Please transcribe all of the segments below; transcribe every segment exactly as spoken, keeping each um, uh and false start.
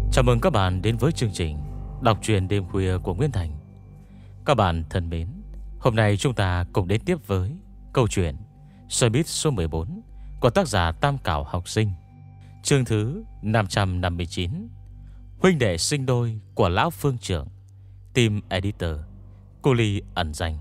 Chào mừng các bạn đến với chương trình đọc truyện đêm khuya của Nguyễn Thành. Các bạn thân mến, hôm nay chúng ta cùng đến tiếp với câu chuyện Xe buýt số mười bốn của tác giả Tam Cảo Học Sinh, chương thứ năm trăm năm mươi chín, Huynh đệ sinh đôi của Lão Phương Trưởng. Team Editor Cô Ly ẩn danh.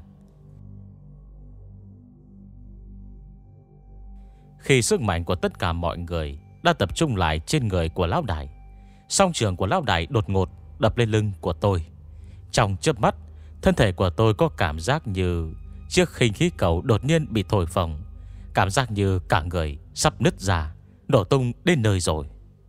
Khi sức mạnh của tất cả mọi người đã tập trung lại trên người của Lão Đại, song trường của Lão Đại đột ngột đập lên lưng của tôi. Trong chớp mắt, thân thể của tôi có cảm giác như chiếc khinh khí cầu đột nhiên bị thổi phồng. Cảm giác như cả người sắp nứt ra, nổ tung đến nơi rồi.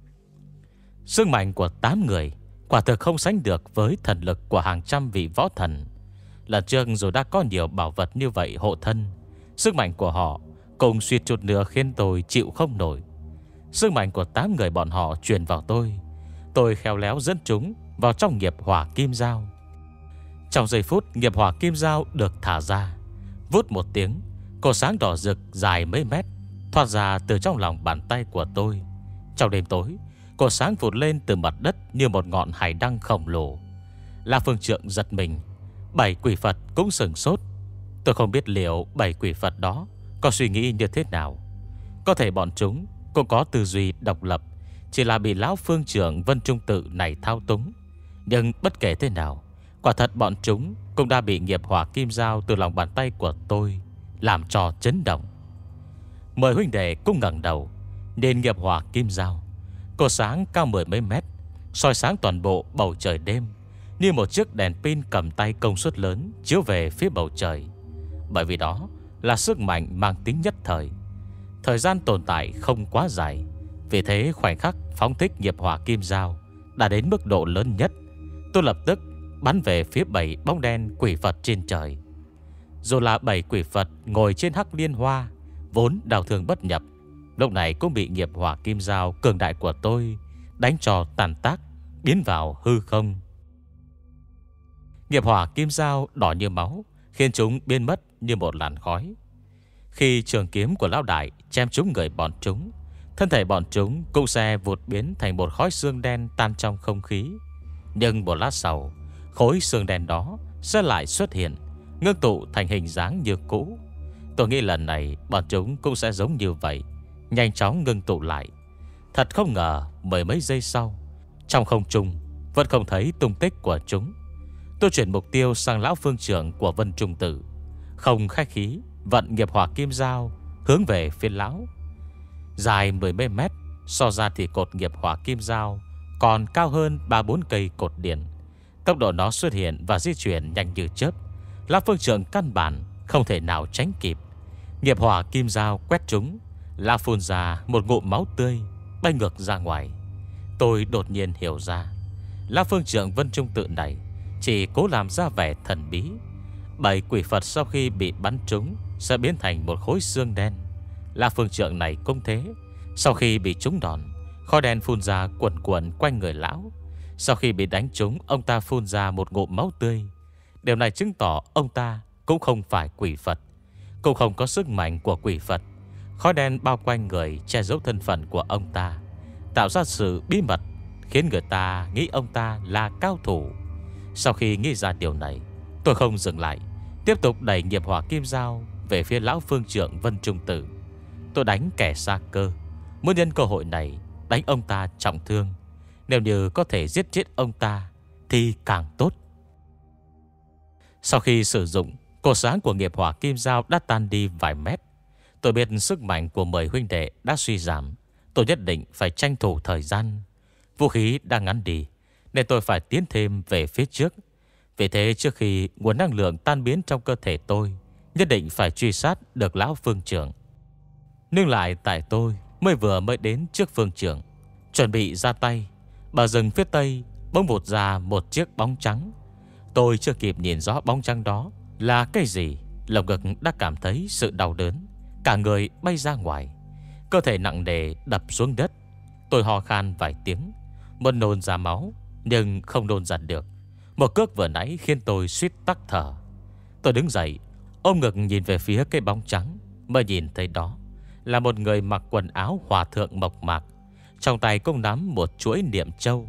Sức mạnh của tám người quả thực không sánh được với thần lực của hàng trăm vị võ thần. Lần trước dù đã có nhiều bảo vật như vậy hộ thân, sức mạnh của họ cùng suýt chút nữa khiến tôi chịu không nổi. Sức mạnh của tám người bọn họ truyền vào tôi, tôi khéo léo dẫn chúng vào trong nghiệp hỏa kim dao. Trong giây phút nghiệp hỏa kim dao được thả ra, vút một tiếng, cột sáng đỏ rực dài mấy mét thoát ra từ trong lòng bàn tay của tôi. Trong đêm tối, cột sáng vụt lên từ mặt đất như một ngọn hải đăng khổng lồ. La Phương Trượng giật mình, bảy quỷ Phật cũng sừng sốt. Tôi không biết liệu bảy quỷ Phật đó có suy nghĩ như thế nào. Có thể bọn chúng cũng có tư duy độc lập, chỉ là bị Lão Phương Trưởng Vân Trung Tự này thao túng. Nhưng bất kể thế nào, quả thật bọn chúng cũng đã bị nghiệp hỏa kim dao từ lòng bàn tay của tôi làm cho chấn động. Mười huynh đệ cũng ngẩng đầu nên nghiệp hỏa kim dao, cột sáng cao mười mấy mét, soi sáng toàn bộ bầu trời đêm như một chiếc đèn pin cầm tay công suất lớn chiếu về phía bầu trời. Bởi vì đó là sức mạnh mang tính nhất thời, thời gian tồn tại không quá dài. Vì thế khoảnh khắc phóng thích nghiệp hỏa kim dao đã đến mức độ lớn nhất, tôi lập tức bắn về phía bảy bóng đen quỷ Phật trên trời. Dù là bảy quỷ Phật ngồi trên hắc liên hoa, vốn đào thương bất nhập, lúc này cũng bị nghiệp hỏa kim dao cường đại của tôi đánh cho tàn tác, biến vào hư không. Nghiệp hỏa kim dao đỏ như máu khiến chúng biến mất như một làn khói. Khi trường kiếm của Lão Đại chém trúng người bọn chúng, thân thể bọn chúng cũng sẽ vụt biến thành một khói xương đen tan trong không khí. Nhưng một lát sau, khối xương đen đó sẽ lại xuất hiện, ngưng tụ thành hình dáng như cũ. Tôi nghĩ lần này bọn chúng cũng sẽ giống như vậy, nhanh chóng ngưng tụ lại. Thật không ngờ mười mấy giây sau, trong không trung vẫn không thấy tung tích của chúng. Tôi chuyển mục tiêu sang Lão Phương Trưởng của Vân Trung Tử, không khách khí vận nghiệp hỏa kim dao hướng về phía lão. Dài mười mấy mét, so ra thì cột nghiệp hỏa kim dao còn cao hơn ba bốn cây cột điện. Tốc độ nó xuất hiện và di chuyển nhanh như chớp, Lão Phương Trưởng căn bản không thể nào tránh kịp. Nghiệp hỏa kim dao quét trúng, lão phun ra một ngụm máu tươi, bay ngược ra ngoài. Tôi đột nhiên hiểu ra, Lão Phương Trưởng Vân Trung Tự này chỉ cố làm ra vẻ thần bí. Bảy quỷ Phật sau khi bị bắn trúng sẽ biến thành một khối xương đen. Lão Phương Trưởng này cũng thế. Sau khi bị trúng đòn, khói đen phun ra quẩn quẩn quanh người lão. Sau khi bị đánh trúng, ông ta phun ra một ngụm máu tươi. Điều này chứng tỏ ông ta cũng không phải quỷ Phật, cũng không có sức mạnh của quỷ Phật. Khói đen bao quanh người che giấu thân phận của ông ta, tạo ra sự bí mật, khiến người ta nghĩ ông ta là cao thủ. Sau khi nghĩ ra điều này, tôi không dừng lại, tiếp tục đẩy nghiệp hỏa kim dao về phía Lão Phương Trưởng Vân Trung Tử. Tôi đánh kẻ xa cơ, muốn nhân cơ hội này đánh ông ta trọng thương. Nếu như có thể giết chết ông ta thì càng tốt. Sau khi sử dụng, cột sáng của nghiệp hỏa kim dao đã tan đi vài mét. Tôi biết sức mạnh của mười huynh đệ đã suy giảm. Tôi nhất định phải tranh thủ thời gian. Vũ khí đang ngắn đi nên tôi phải tiến thêm về phía trước. Vì thế trước khi nguồn năng lượng tan biến trong cơ thể tôi, nhất định phải truy sát được Lão Phương Trưởng. Nhưng lại tại tôi mới vừa mới đến trước Phương Trưởng, chuẩn bị ra tay, bờ rừng phía tây bỗng vụt ra một chiếc bóng trắng. Tôi chưa kịp nhìn rõ bóng trắng đó là cái gì, lồng ngực đã cảm thấy sự đau đớn, cả người bay ra ngoài, cơ thể nặng nề đập xuống đất. Tôi ho khan vài tiếng, muốn nôn ra máu nhưng không nôn ra được. Một cước vừa nãy khiến tôi suýt tắc thở. Tôi đứng dậy, ôm ngực nhìn về phía cái bóng trắng, mới nhìn thấy đó là một người mặc quần áo hòa thượng mộc mạc, trong tay cũng nắm một chuỗi niệm châu.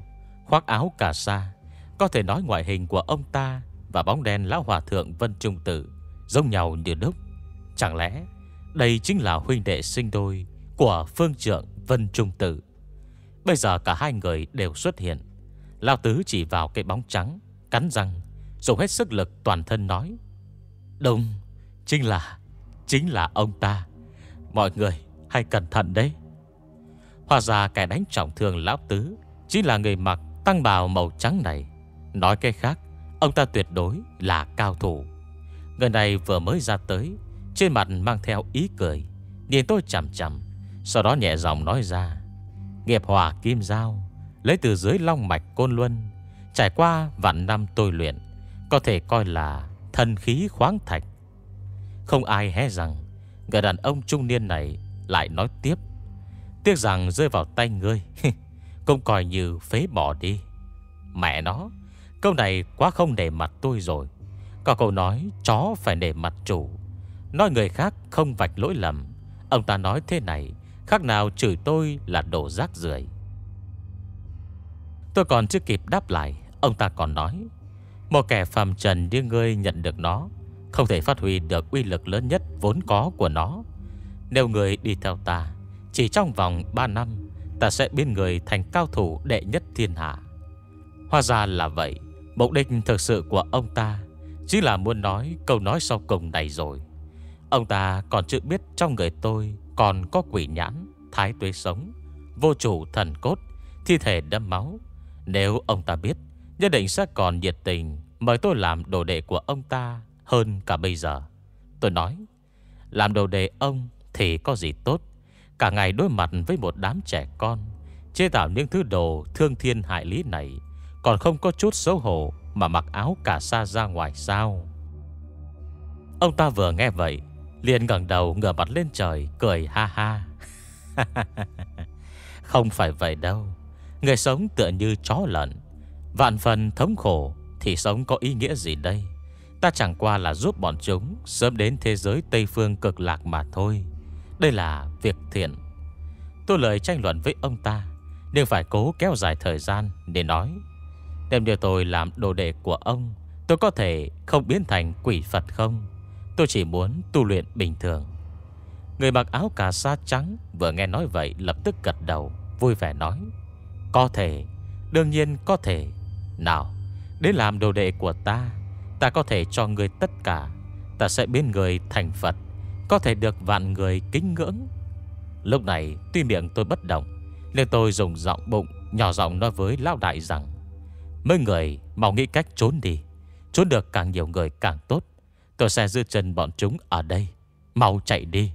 khoác áo cà sa. Có thể nói ngoại hình của ông ta và bóng đen lão hòa thượng Vân Trung Tử giống nhau như đúc. Chẳng lẽ đây chính là huynh đệ sinh đôi của phương trượng Vân Trung Tử? Bây giờ cả hai người đều xuất hiện. Lão Tứ chỉ vào cái bóng trắng, cắn răng, dùng hết sức lực toàn thân nói: Đúng, chính là Chính là ông ta. Mọi người hãy cẩn thận đấy. Hóa ra kẻ đánh trọng thương Lão Tứ chính là người mặc tăng bào màu trắng này. Nói cách khác, ông ta tuyệt đối là cao thủ. Người này vừa mới ra tới, trên mặt mang theo ý cười, nhìn tôi chằm chằm, sau đó nhẹ giọng nói ra: Nghiệp hỏa kim dao, lấy từ dưới long mạch Côn Luân, trải qua vạn năm tôi luyện, có thể coi là thần khí khoáng thạch. Không ai hé rằng. Người đàn ông trung niên này lại nói tiếp: Tiếc rằng rơi vào tay ngươi cũng coi như phế bỏ đi. Mẹ nó, câu này quá không nể mặt tôi rồi. Có câu nói chó phải nể mặt chủ. Nói người khác không vạch lỗi lầm, ông ta nói thế này khác nào chửi tôi là đồ rác rưởi. Tôi còn chưa kịp đáp lại, ông ta còn nói: Một kẻ phàm trần như ngươi nhận được nó, không thể phát huy được uy lực lớn nhất vốn có của nó. Nếu người đi theo ta, chỉ trong vòng ba năm, ta sẽ biến người thành cao thủ đệ nhất thiên hạ. Hóa ra là vậy. Mục đích thực sự của ông ta chỉ là muốn nói câu nói sau cùng này rồi. Ông ta còn chưa biết trong người tôi còn có quỷ nhãn, thái tuế sống, vô chủ thần cốt, thi thể đẫm máu. Nếu ông ta biết, nhất định sẽ còn nhiệt tình mời tôi làm đồ đệ của ông ta hơn cả bây giờ. Tôi nói: Làm đồ đệ ông thì có gì tốt. Cả ngày đối mặt với một đám trẻ con, chế tạo những thứ đồ thương thiên hại lý này, còn không có chút xấu hổ mà mặc áo cà sa ra ngoài sao? Ông ta vừa nghe vậy liền ngẩng đầu ngửa mặt lên trời, cười ha ha. Không phải vậy đâu. Người sống tựa như chó lợn, vạn phần thống khổ thì sống có ý nghĩa gì đây? Ta chẳng qua là giúp bọn chúng sớm đến thế giới Tây Phương cực lạc mà thôi. Đây là việc thiện. Tôi lời tranh luận với ông ta, nhưng phải cố kéo dài thời gian để nói: Đem điều tôi làm đồ đệ của ông, tôi có thể không biến thành quỷ Phật không? Tôi chỉ muốn tu luyện bình thường. Người mặc áo cà sa trắng vừa nghe nói vậy lập tức gật đầu, vui vẻ nói: Có thể, đương nhiên có thể. Nào, đến làm đồ đệ của ta. Ta có thể cho người tất cả. Ta sẽ biến người thành Phật, có thể được vạn người kính ngưỡng. Lúc này tuy miệng tôi bất động, nên tôi dùng giọng bụng nhỏ giọng nói với lão đại rằng: Mấy người mau nghĩ cách trốn đi. Trốn được càng nhiều người càng tốt. Tôi sẽ giữ chân bọn chúng ở đây. Mau chạy đi.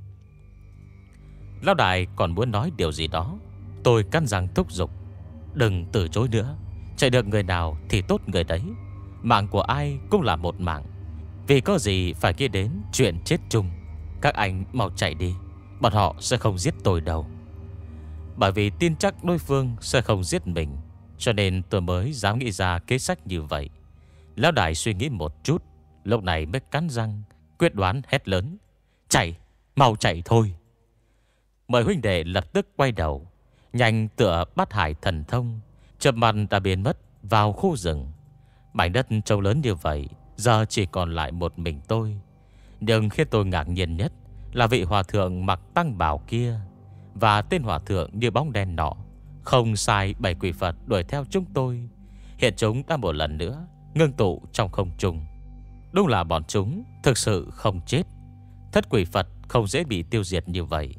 Lão đại còn muốn nói điều gì đó, tôi cắn răng thúc giục: Đừng từ chối nữa. Chạy được người nào thì tốt người đấy. Mạng của ai cũng là một mạng. Vì có gì phải nghĩ đến chuyện chết chung. Các anh mau chạy đi. Bọn họ sẽ không giết tôi đâu. Bởi vì tin chắc đối phương sẽ không giết mình, cho nên tôi mới dám nghĩ ra kế sách như vậy. Lão đại suy nghĩ một chút, lúc này mới cắn răng quyết đoán hét lớn: Chạy, mau chạy thôi. Mời huynh đệ lập tức quay đầu, nhanh tựa bát hải thần thông, chợp mắt đã biến mất vào khu rừng. Mảnh đất trông lớn như vậy, giờ chỉ còn lại một mình tôi. Nhưng khiến tôi ngạc nhiên nhất là vị hòa thượng mặc tăng bào kia và tên hòa thượng như bóng đen nọ. Không sai, bảy quỷ Phật đuổi theo chúng tôi. Hiện chúng đã một lần nữa ngưng tụ trong không trung. Đúng là bọn chúng thực sự không chết. Thất quỷ Phật không dễ bị tiêu diệt như vậy.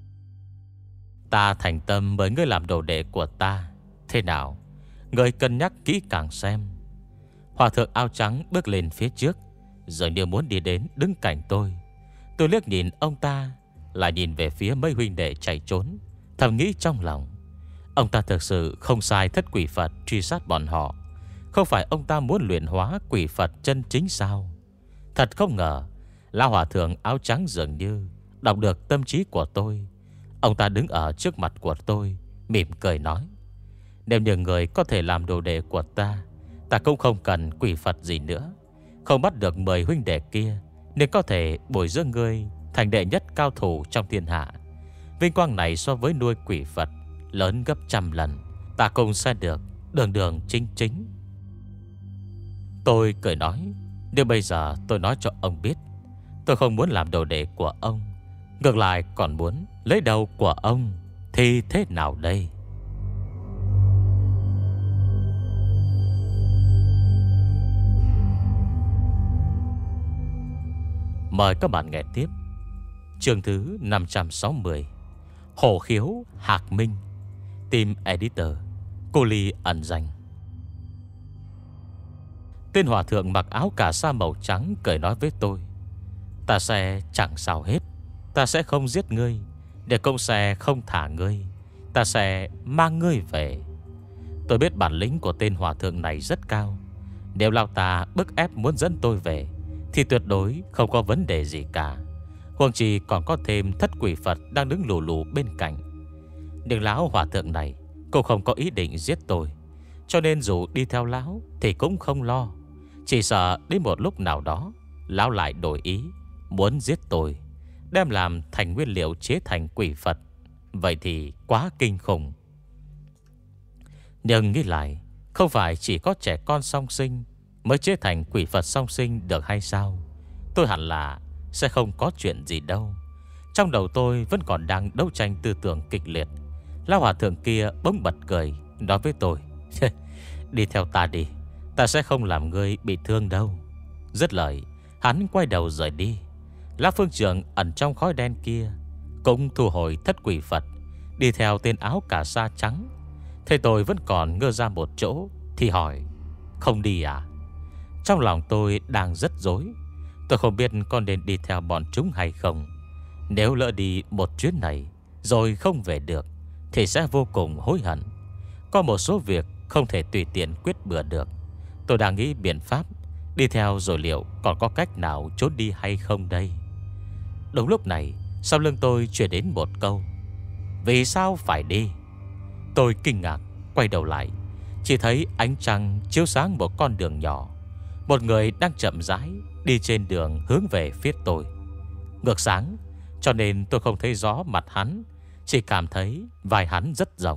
Ta thành tâm mời ngươi làm đồ đệ của ta. Thế nào, ngươi cân nhắc kỹ càng xem. Hòa thượng áo trắng bước lên phía trước, rồi như muốn đi đến đứng cạnh tôi. Tôi liếc nhìn ông ta, lại nhìn về phía mấy huynh đệ chạy trốn, thầm nghĩ trong lòng: Ông ta thực sự không sai thất quỷ Phật truy sát bọn họ. Không phải ông ta muốn luyện hóa quỷ Phật chân chính sao? Thật không ngờ lão hòa thượng áo trắng dường như đọc được tâm trí của tôi. Ông ta đứng ở trước mặt của tôi, mỉm cười nói: Nếu nhiều người có thể làm đồ đệ của ta, ta cũng không cần quỷ Phật gì nữa. Không bắt được mười huynh đệ kia, nên có thể bồi dưỡng ngươi thành đệ nhất cao thủ trong thiên hạ. Vinh quang này so với nuôi quỷ Phật lớn gấp trăm lần. Ta cũng sẽ được đường đường chính chính. Tôi cười nói, nhưng bây giờ tôi nói cho ông biết, tôi không muốn làm đồ đệ của ông, ngược lại còn muốn lấy đầu của ông, thì thế nào đây? Mời các bạn nghe tiếp chương thứ năm trăm sáu mươi, Hổ khiếu Hạc Minh. Team Editor Cô Ly ẩn danh. Tên hòa thượng mặc áo cà sa màu trắng cười nói với tôi, ta sẽ chẳng sao hết, ta sẽ không giết ngươi, để công xe không thả ngươi, ta sẽ mang ngươi về. Tôi biết bản lĩnh của tên hòa thượng này rất cao. Nếu lão ta bức ép muốn dẫn tôi về thì tuyệt đối không có vấn đề gì cả. Huống chi còn có thêm thất quỷ Phật đang đứng lù lù bên cạnh. Nhưng lão hòa thượng này cũng không có ý định giết tôi, cho nên dù đi theo lão thì cũng không lo. Chỉ sợ đến một lúc nào đó lão lại đổi ý, muốn giết tôi, đem làm thành nguyên liệu chế thành quỷ Phật. Vậy thì quá kinh khủng. Nhưng nghĩ lại, không phải chỉ có trẻ con song sinh mới chế thành quỷ Phật song sinh được hay sao? Tôi hẳn là sẽ không có chuyện gì đâu. Trong đầu tôi vẫn còn đang đấu tranh tư tưởng kịch liệt. Lão hòa thượng kia bỗng bật cười, nói với tôi, đi theo ta đi, ta sẽ không làm ngươi bị thương đâu. Dứt lời, hắn quay đầu rời đi. Lão phương trưởng ẩn trong khói đen kia cũng thu hồi thất quỷ Phật, đi theo tên áo cà sa trắng. Thế tôi vẫn còn ngơ ra một chỗ thì hỏi, không đi à? Trong lòng tôi đang rất rối. Tôi không biết con nên đi theo bọn chúng hay không. Nếu lỡ đi một chuyến này rồi không về được thì sẽ vô cùng hối hận. Có một số việc không thể tùy tiện quyết bừa được. Tôi đang nghĩ biện pháp đi theo rồi liệu còn có cách nào trốn đi hay không đây. Đúng lúc này, sau lưng tôi truyền đến một câu, vì sao phải đi? Tôi kinh ngạc quay đầu lại, chỉ thấy ánh trăng chiếu sáng một con đường nhỏ. Một người đang chậm rãi đi trên đường hướng về phía tôi. Ngược sáng, cho nên tôi không thấy rõ mặt hắn, chỉ cảm thấy vai hắn rất rộng.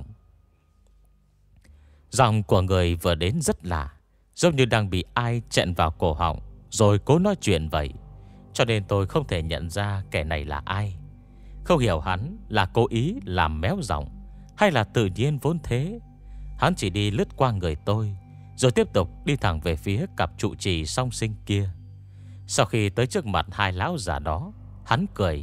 Giọng của người vừa đến rất lạ, giống như đang bị ai chẹn vào cổ họng rồi cố nói chuyện vậy. Cho nên tôi không thể nhận ra kẻ này là ai. Không hiểu hắn là cố ý làm méo giọng hay là tự nhiên vốn thế. Hắn chỉ đi lướt qua người tôi, rồi tiếp tục đi thẳng về phía cặp trụ trì song sinh kia. Sau khi tới trước mặt hai lão già đó, hắn cười,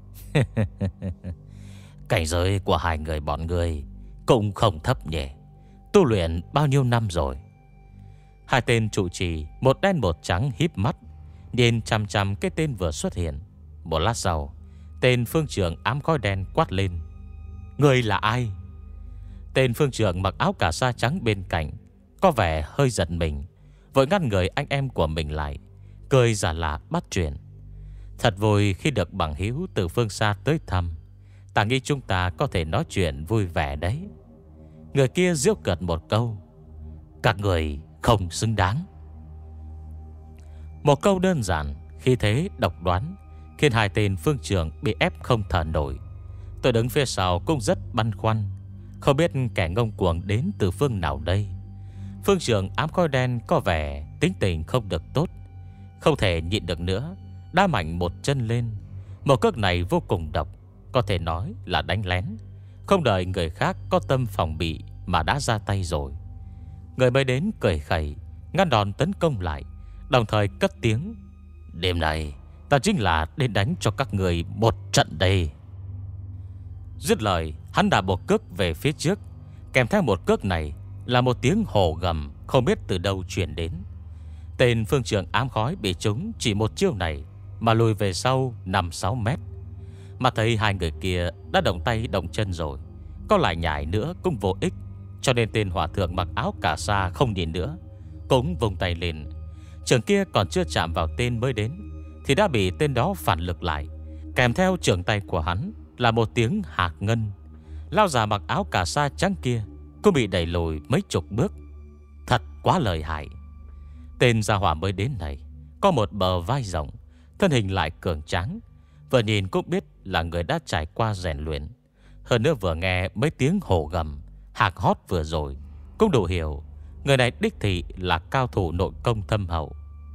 cảnh giới của hai người bọn người cũng không thấp nhỉ. Tu luyện bao nhiêu năm rồi? Hai tên trụ trì, một đen một trắng híp mắt nhìn chằm chằm cái tên vừa xuất hiện. Một lát sau, tên phương trưởng ám khói đen quát lên, người là ai? Tên phương trưởng mặc áo cà sa trắng bên cạnh có vẻ hơi giận mình, vội ngăn người anh em của mình lại, cười giả lạ bắt chuyện. Thật vui khi được bằng hữu từ phương xa tới thăm. Ta nghĩ chúng ta có thể nói chuyện vui vẻ đấy. Người kia giễu cợt một câu, các người không xứng đáng. Một câu đơn giản, khi thế độc đoán, khiến hai tên phương trưởng bị ép không thở nổi. Tôi đứng phía sau cũng rất băn khoăn, không biết kẻ ngông cuồng đến từ phương nào đây. Phương trưởng ám khói đen có vẻ tính tình không được tốt, không thể nhịn được nữa, đá mạnh một chân lên. Một cước này vô cùng độc, có thể nói là đánh lén, không đợi người khác có tâm phòng bị mà đã ra tay rồi. Người mới đến cười khẩy ngăn đòn tấn công lại, đồng thời cất tiếng, đêm nay ta chính là đến đánh cho các người một trận đây. Dứt lời, hắn đạp một cước về phía trước. Kèm theo một cước này là một tiếng hổ gầm không biết từ đâu truyền đến. Tên phương trưởng ám khói bị trúng chỉ một chiêu này mà lùi về sau năm sáu mét. Mà thấy hai người kia đã động tay động chân rồi, có lại nhảy nữa cũng vô ích. Cho nên tên hòa thượng mặc áo cà sa không nhìn nữa, cũng vùng tay lên. Trường kia còn chưa chạm vào tên mới đến thì đã bị tên đó phản lực lại. Kèm theo trường tay của hắn là một tiếng hạc ngân. Lao già mặc áo cà sa trắng kia cũng bị đẩy lùi mấy chục bước. Thật quá lợi hại. Tên gia hỏa mới đến này có một bờ vai rộng, thân hình lại cường tráng, vừa nhìn cũng biết là người đã trải qua rèn luyện. Hơn nữa vừa nghe mấy tiếng hổ gầm hạc hót vừa rồi, cũng đủ hiểu người này đích thị là cao thủ nội công thâm hậu.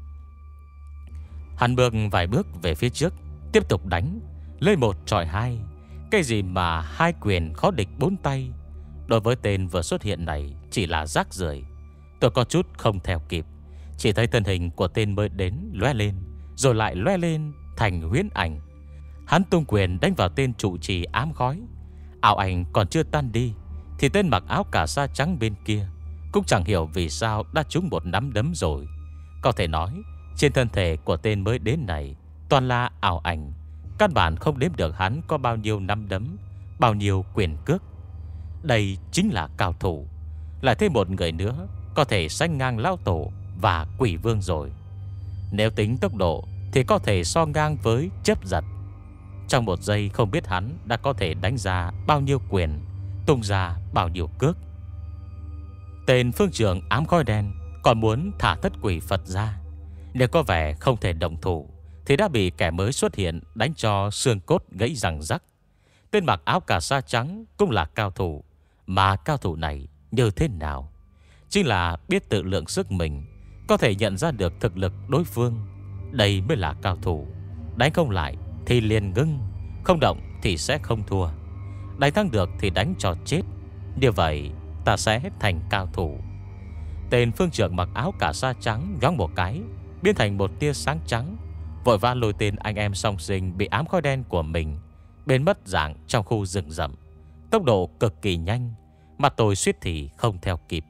Hắn bước vài bước về phía trước, tiếp tục đánh, lên một chọi hai. Cái gì mà hai quyền khó địch bốn tay, đối với tên vừa xuất hiện này chỉ là rác rưởi. Tôi có chút không theo kịp, chỉ thấy thân hình của tên mới đến lóe lên, rồi lại lóe lên thành huyễn ảnh. Hắn tung quyền đánh vào tên trụ trì ám khói. Ảo ảnh còn chưa tan đi, thì tên mặc áo cà sa trắng bên kia cũng chẳng hiểu vì sao đã trúng một nắm đấm rồi. Có thể nói trên thân thể của tên mới đến này toàn là ảo ảnh, căn bản không đếm được hắn có bao nhiêu nắm đấm, bao nhiêu quyền cước. Đây chính là cao thủ, lại thêm một người nữa có thể sánh ngang lão tổ và quỷ vương rồi. Nếu tính tốc độ thì có thể so ngang với chớp giật. Trong một giây không biết hắn đã có thể đánh ra bao nhiêu quyền, tung ra bao nhiêu cước. Tên phương trưởng ám khói đen còn muốn thả thất quỷ Phật ra. Nếu có vẻ không thể động thủ thì đã bị kẻ mới xuất hiện đánh cho xương cốt gãy răng rắc. Tên mặc áo cà sa trắng cũng là cao thủ, mà cao thủ này như thế nào? Chính là biết tự lượng sức mình, có thể nhận ra được thực lực đối phương. Đây mới là cao thủ. Đánh không lại thì liền ngưng, không động thì sẽ không thua. Đánh thắng được thì đánh cho chết. Như vậy ta sẽ thành cao thủ. Tên phương trưởng mặc áo cà sa trắng nhoáng một cái, biến thành một tia sáng trắng, vội vã lôi tên anh em song sinh bị ám khói đen của mình biến mất dạng trong khu rừng rậm. Tốc độ cực kỳ nhanh, mà tôi suýt thì không theo kịp.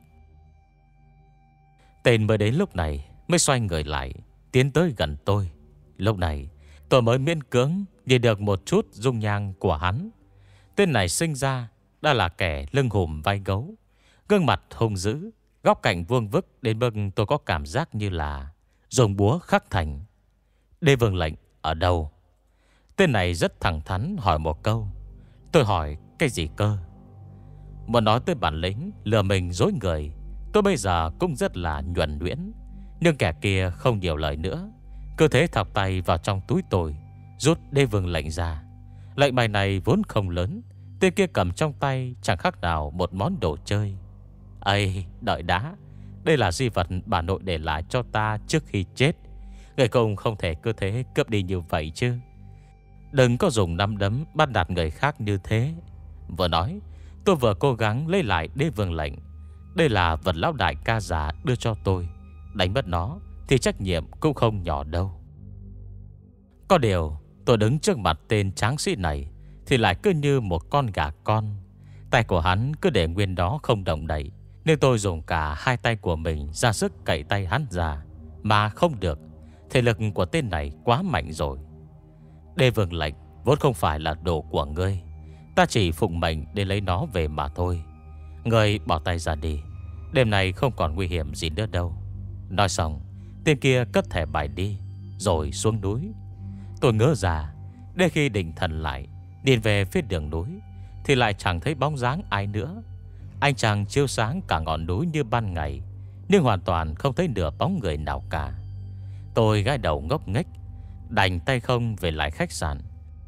Tên mới đến lúc này mới xoay người lại, tiến tới gần tôi. Lúc này tôi mới miễn cưỡng nhìn được một chút dung nhan của hắn. Tên này sinh ra đã là kẻ lưng hùm vai gấu, gương mặt hung dữ, góc cạnh vuông vức đến mức tôi có cảm giác như là dùng búa khắc thành. Đế vương lệnh ở đâu? Tên này rất thẳng thắn hỏi một câu. Tôi hỏi cái gì cơ? Muốn nói tới bản lĩnh lừa mình dối người, tôi bây giờ cũng rất là nhuần nhuyễn. Nhưng kẻ kia không nhiều lời nữa, cứ thế thọc tay vào trong túi tôi, rút đế vương lệnh ra. Lệnh bài này vốn không lớn, tên kia cầm trong tay chẳng khác nào một món đồ chơi. Ây, đợi đã, đây là di vật bà nội để lại cho ta trước khi chết. Người công không thể cứ thế cướp đi như vậy chứ. Đừng có dùng nắm đấm bắt nạt người khác như thế. Vừa nói, tôi vừa cố gắng lấy lại đế vương lệnh. Đây là vật lão đại ca già đưa cho tôi, đánh mất nó thì trách nhiệm cũng không nhỏ đâu. Có điều tôi đứng trước mặt tên tráng sĩ này thì lại cứ như một con gà con. Tay của hắn cứ để nguyên đó không động đậy, nên tôi dùng cả hai tay của mình ra sức cậy tay hắn ra, mà không được. Thể lực của tên này quá mạnh rồi. Đế vương lệnh vốn không phải là đồ của ngươi, ta chỉ phụng mệnh để lấy nó về mà thôi. Ngươi bỏ tay ra đi, đêm này không còn nguy hiểm gì nữa đâu. Nói xong, tên kia cất thẻ bài đi, rồi xuống núi. Tôi ngỡ ra, đến khi định thần lại, nhìn về phía đường núi, thì lại chẳng thấy bóng dáng ai nữa. Ánh trăng chiếu sáng cả ngọn núi như ban ngày, nhưng hoàn toàn không thấy nửa bóng người nào cả. Tôi gãi đầu ngốc nghếch, đành tay không về lại khách sạn.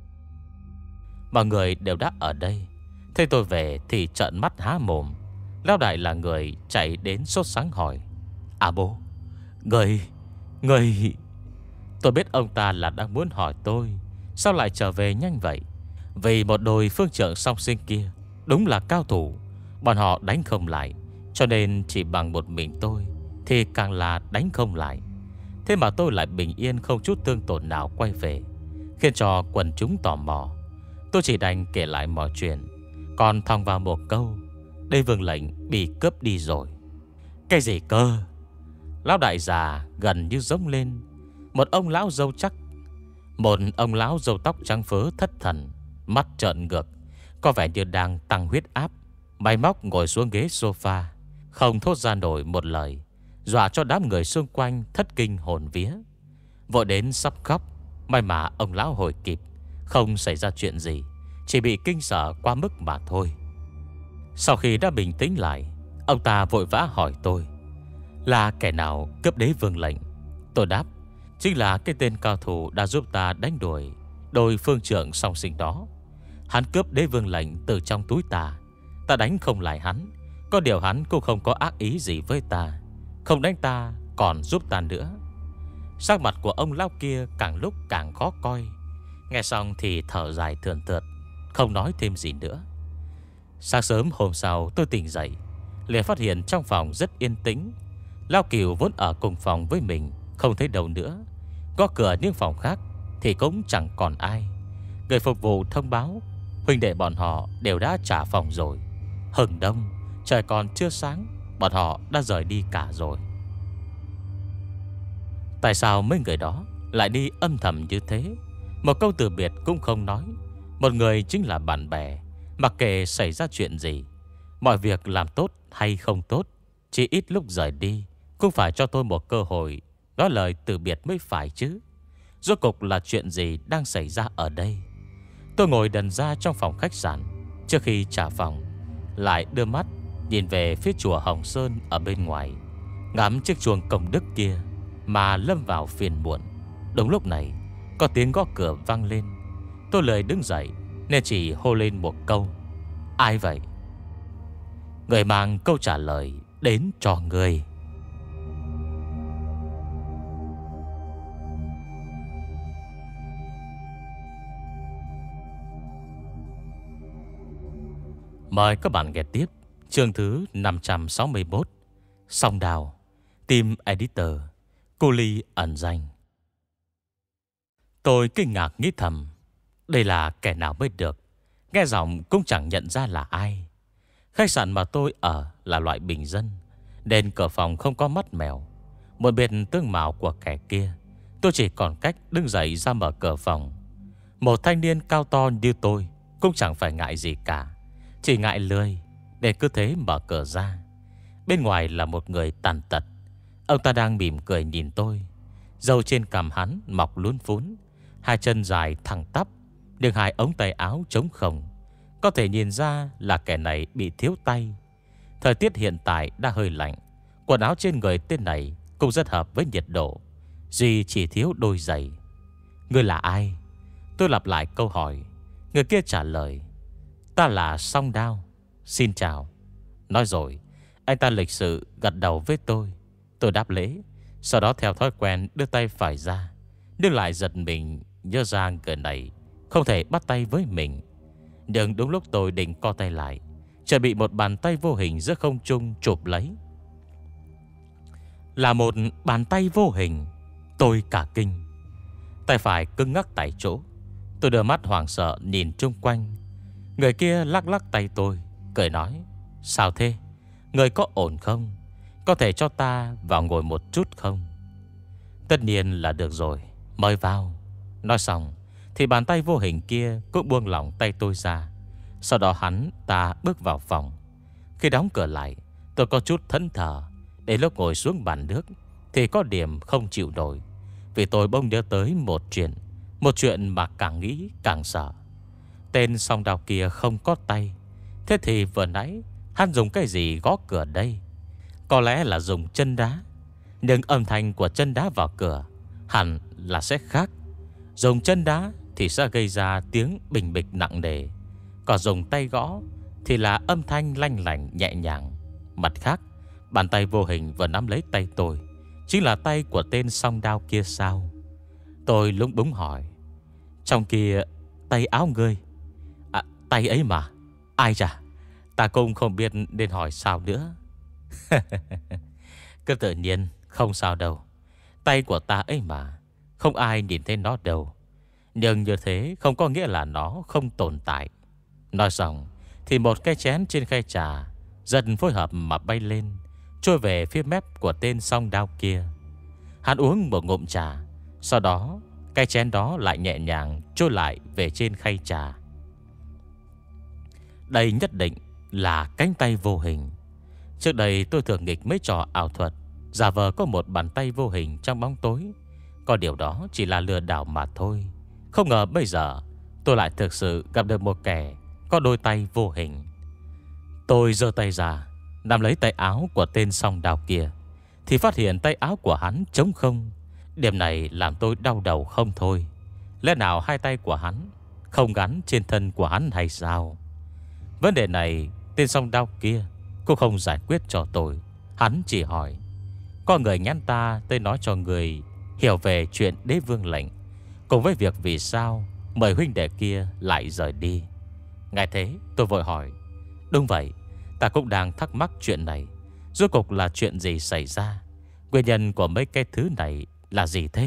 Mọi người đều đã ở đây, thấy tôi về thì trợn mắt há mồm. Lão đại là người chạy đến sốt sáng hỏi: À bố, người, người... Tôi biết ông ta là đang muốn hỏi tôi sao lại trở về nhanh vậy. Vì một đôi phương trưởng song sinh kia đúng là cao thủ, bọn họ đánh không lại, cho nên chỉ bằng một mình tôi thì càng là đánh không lại. Thế mà tôi lại bình yên không chút thương tổn nào quay về, khiến cho quần chúng tò mò. Tôi chỉ đành kể lại mọi chuyện, còn thòng vào một câu: Đế vương lệnh bị cướp đi rồi. Cái gì cơ? Lão đại già gần như giống lên. Một ông lão râu chắc, một ông lão râu tóc trắng phớ thất thần, mắt trợn ngược, có vẻ như đang tăng huyết áp. Máy móc ngồi xuống ghế sofa, không thốt ra nổi một lời, dọa cho đám người xung quanh thất kinh hồn vía. Vội đến sắp khóc. May mà ông lão hồi kịp, không xảy ra chuyện gì, chỉ bị kinh sợ quá mức mà thôi. Sau khi đã bình tĩnh lại, ông ta vội vã hỏi tôi là kẻ nào cướp đế vương lệnh. Tôi đáp: chính là cái tên cao thủ đã giúp ta đánh đuổi đôi phương trưởng song sinh đó. Hắn cướp đế vương lệnh từ trong túi ta. Ta đánh không lại hắn, Có điều hắn cũng không có ác ý gì với ta, không đánh ta còn giúp ta nữa. Sắc mặt của ông lão kia càng lúc càng khó coi. Nghe xong thì thở dài thườn thượt, không nói thêm gì nữa. Sáng sớm hôm sau tôi tỉnh dậy, liền phát hiện trong phòng rất yên tĩnh. Lão Cửu vốn ở cùng phòng với mình không thấy đâu nữa. Có cửa những phòng khác thì cũng chẳng còn ai. Người phục vụ thông báo huynh đệ bọn họ đều đã trả phòng rồi. Hừng đông, trời còn chưa sáng, bọn họ đã rời đi cả rồi. Tại sao mấy người đó lại đi âm thầm như thế? Một câu từ biệt cũng không nói. Một người chính là bạn bè, mặc kệ xảy ra chuyện gì, mọi việc làm tốt hay không tốt, chỉ ít lúc rời đi cũng phải cho tôi một cơ hội nói lời từ biệt mới phải chứ. Rốt cục là chuyện gì đang xảy ra ở đây? Tôi ngồi đần ra trong phòng khách sạn. Trước khi trả phòng, lại đưa mắt nhìn về phía chùa Hồng Sơn ở bên ngoài, ngắm chiếc chuông công đức kia mà lâm vào phiền muộn. Đúng lúc này có tiếng gõ cửa vang lên. Tôi lười đứng dậy nên chỉ hô lên một câu: ai vậy? Người mang câu trả lời đến cho người. Mời các bạn nghe tiếp chương thứ năm trăm sáu mươi mốt, Song Đào. Team Editor Cô Ly ẩn danh. Tôi kinh ngạc nghĩ thầm, đây là kẻ nào mới được. Nghe giọng cũng chẳng nhận ra là ai. Khách sạn mà tôi ở là loại bình dân, nên cửa phòng không có mắt mèo. Một biệt tương mạo của kẻ kia, tôi chỉ còn cách đứng dậy ra mở cửa phòng. Một thanh niên cao to như tôi cũng chẳng phải ngại gì cả, chỉ ngại lười để cứ thế mở cửa ra. Bên ngoài là một người tàn tật. Ông ta đang mỉm cười nhìn tôi. Râu trên cằm hắn mọc lún phún, hai chân dài thẳng tắp, đường hai ống tay áo trống không. Có thể nhìn ra là kẻ này bị thiếu tay. Thời tiết hiện tại đã hơi lạnh, quần áo trên người tên này cũng rất hợp với nhiệt độ, duy chỉ thiếu đôi giày. Ngươi là ai? Tôi lặp lại câu hỏi. Người kia trả lời: ta là Song Đao, xin chào. Nói rồi anh ta lịch sự gật đầu với tôi. Tôi đáp lễ, sau đó theo thói quen đưa tay phải ra, nhưng lại giật mình nhớ ra người này không thể bắt tay với mình. Nhưng đúng lúc tôi định co tay lại, chợt bị một bàn tay vô hình giữa không trung chụp lấy. Là một bàn tay vô hình. Tôi cả kinh, tay phải cứng ngắc tại chỗ. Tôi đưa mắt hoảng sợ nhìn chung quanh. Người kia lắc lắc tay tôi, cười nói: sao thế? Người có ổn không? Có thể cho ta vào ngồi một chút không? Tất nhiên là được rồi, mời vào. Nói xong thì bàn tay vô hình kia cũng buông lỏng tay tôi ra. Sau đó hắn ta bước vào phòng. Khi đóng cửa lại, tôi có chút thẫn thờ. Đến lúc ngồi xuống bàn nước thì có điểm không chịu nổi, vì tôi bỗng nhớ tới một chuyện. Một chuyện mà càng nghĩ càng sợ. Tên Song Đao kia không có tay. Thế thì vừa nãy hắn dùng cái gì gõ cửa đây? Có lẽ là dùng chân đá. Nhưng âm thanh của chân đá vào cửa hẳn là sẽ khác. Dùng chân đá thì sẽ gây ra tiếng bình bịch nặng nề, còn dùng tay gõ thì là âm thanh lanh lành nhẹ nhàng. Mặt khác, bàn tay vô hình vừa nắm lấy tay tôi chính là tay của tên Song Đao kia sao? Tôi lúng búng hỏi: trong kia tay áo ngươi? À, tay ấy mà. Ai chà, ta cũng không biết nên hỏi sao nữa. Cứ tự nhiên, không sao đâu. Tay của ta ấy mà, không ai nhìn thấy nó đâu. Nhưng như thế không có nghĩa là nó không tồn tại. Nói xong thì một cái chén trên khay trà dần phối hợp mà bay lên, trôi về phía mép của tên Song Đao kia. Hắn uống một ngụm trà, sau đó cái chén đó lại nhẹ nhàng trôi lại về trên khay trà. Đây nhất định là cánh tay vô hình. Trước đây tôi thường nghịch mấy trò ảo thuật, giả vờ có một bàn tay vô hình trong bóng tối. Có điều đó chỉ là lừa đảo mà thôi. Không ngờ bây giờ tôi lại thực sự gặp được một kẻ có đôi tay vô hình. Tôi giơ tay ra, nắm lấy tay áo của tên Song Đao kia, thì phát hiện tay áo của hắn trống không. Điểm này làm tôi đau đầu không thôi. Lẽ nào hai tay của hắn không gắn trên thân của hắn hay sao? Vấn đề này tên Song Đao kia Cô không giải quyết cho tôi. Hắn chỉ hỏi: có người nhắn ta tới nói cho người hiểu về chuyện đế vương lệnh, cùng với việc vì sao mời huynh đệ kia lại rời đi. Nghe thế tôi vội hỏi: đúng vậy, ta cũng đang thắc mắc chuyện này. Rốt cuộc là chuyện gì xảy ra? Nguyên nhân của mấy cái thứ này là gì thế?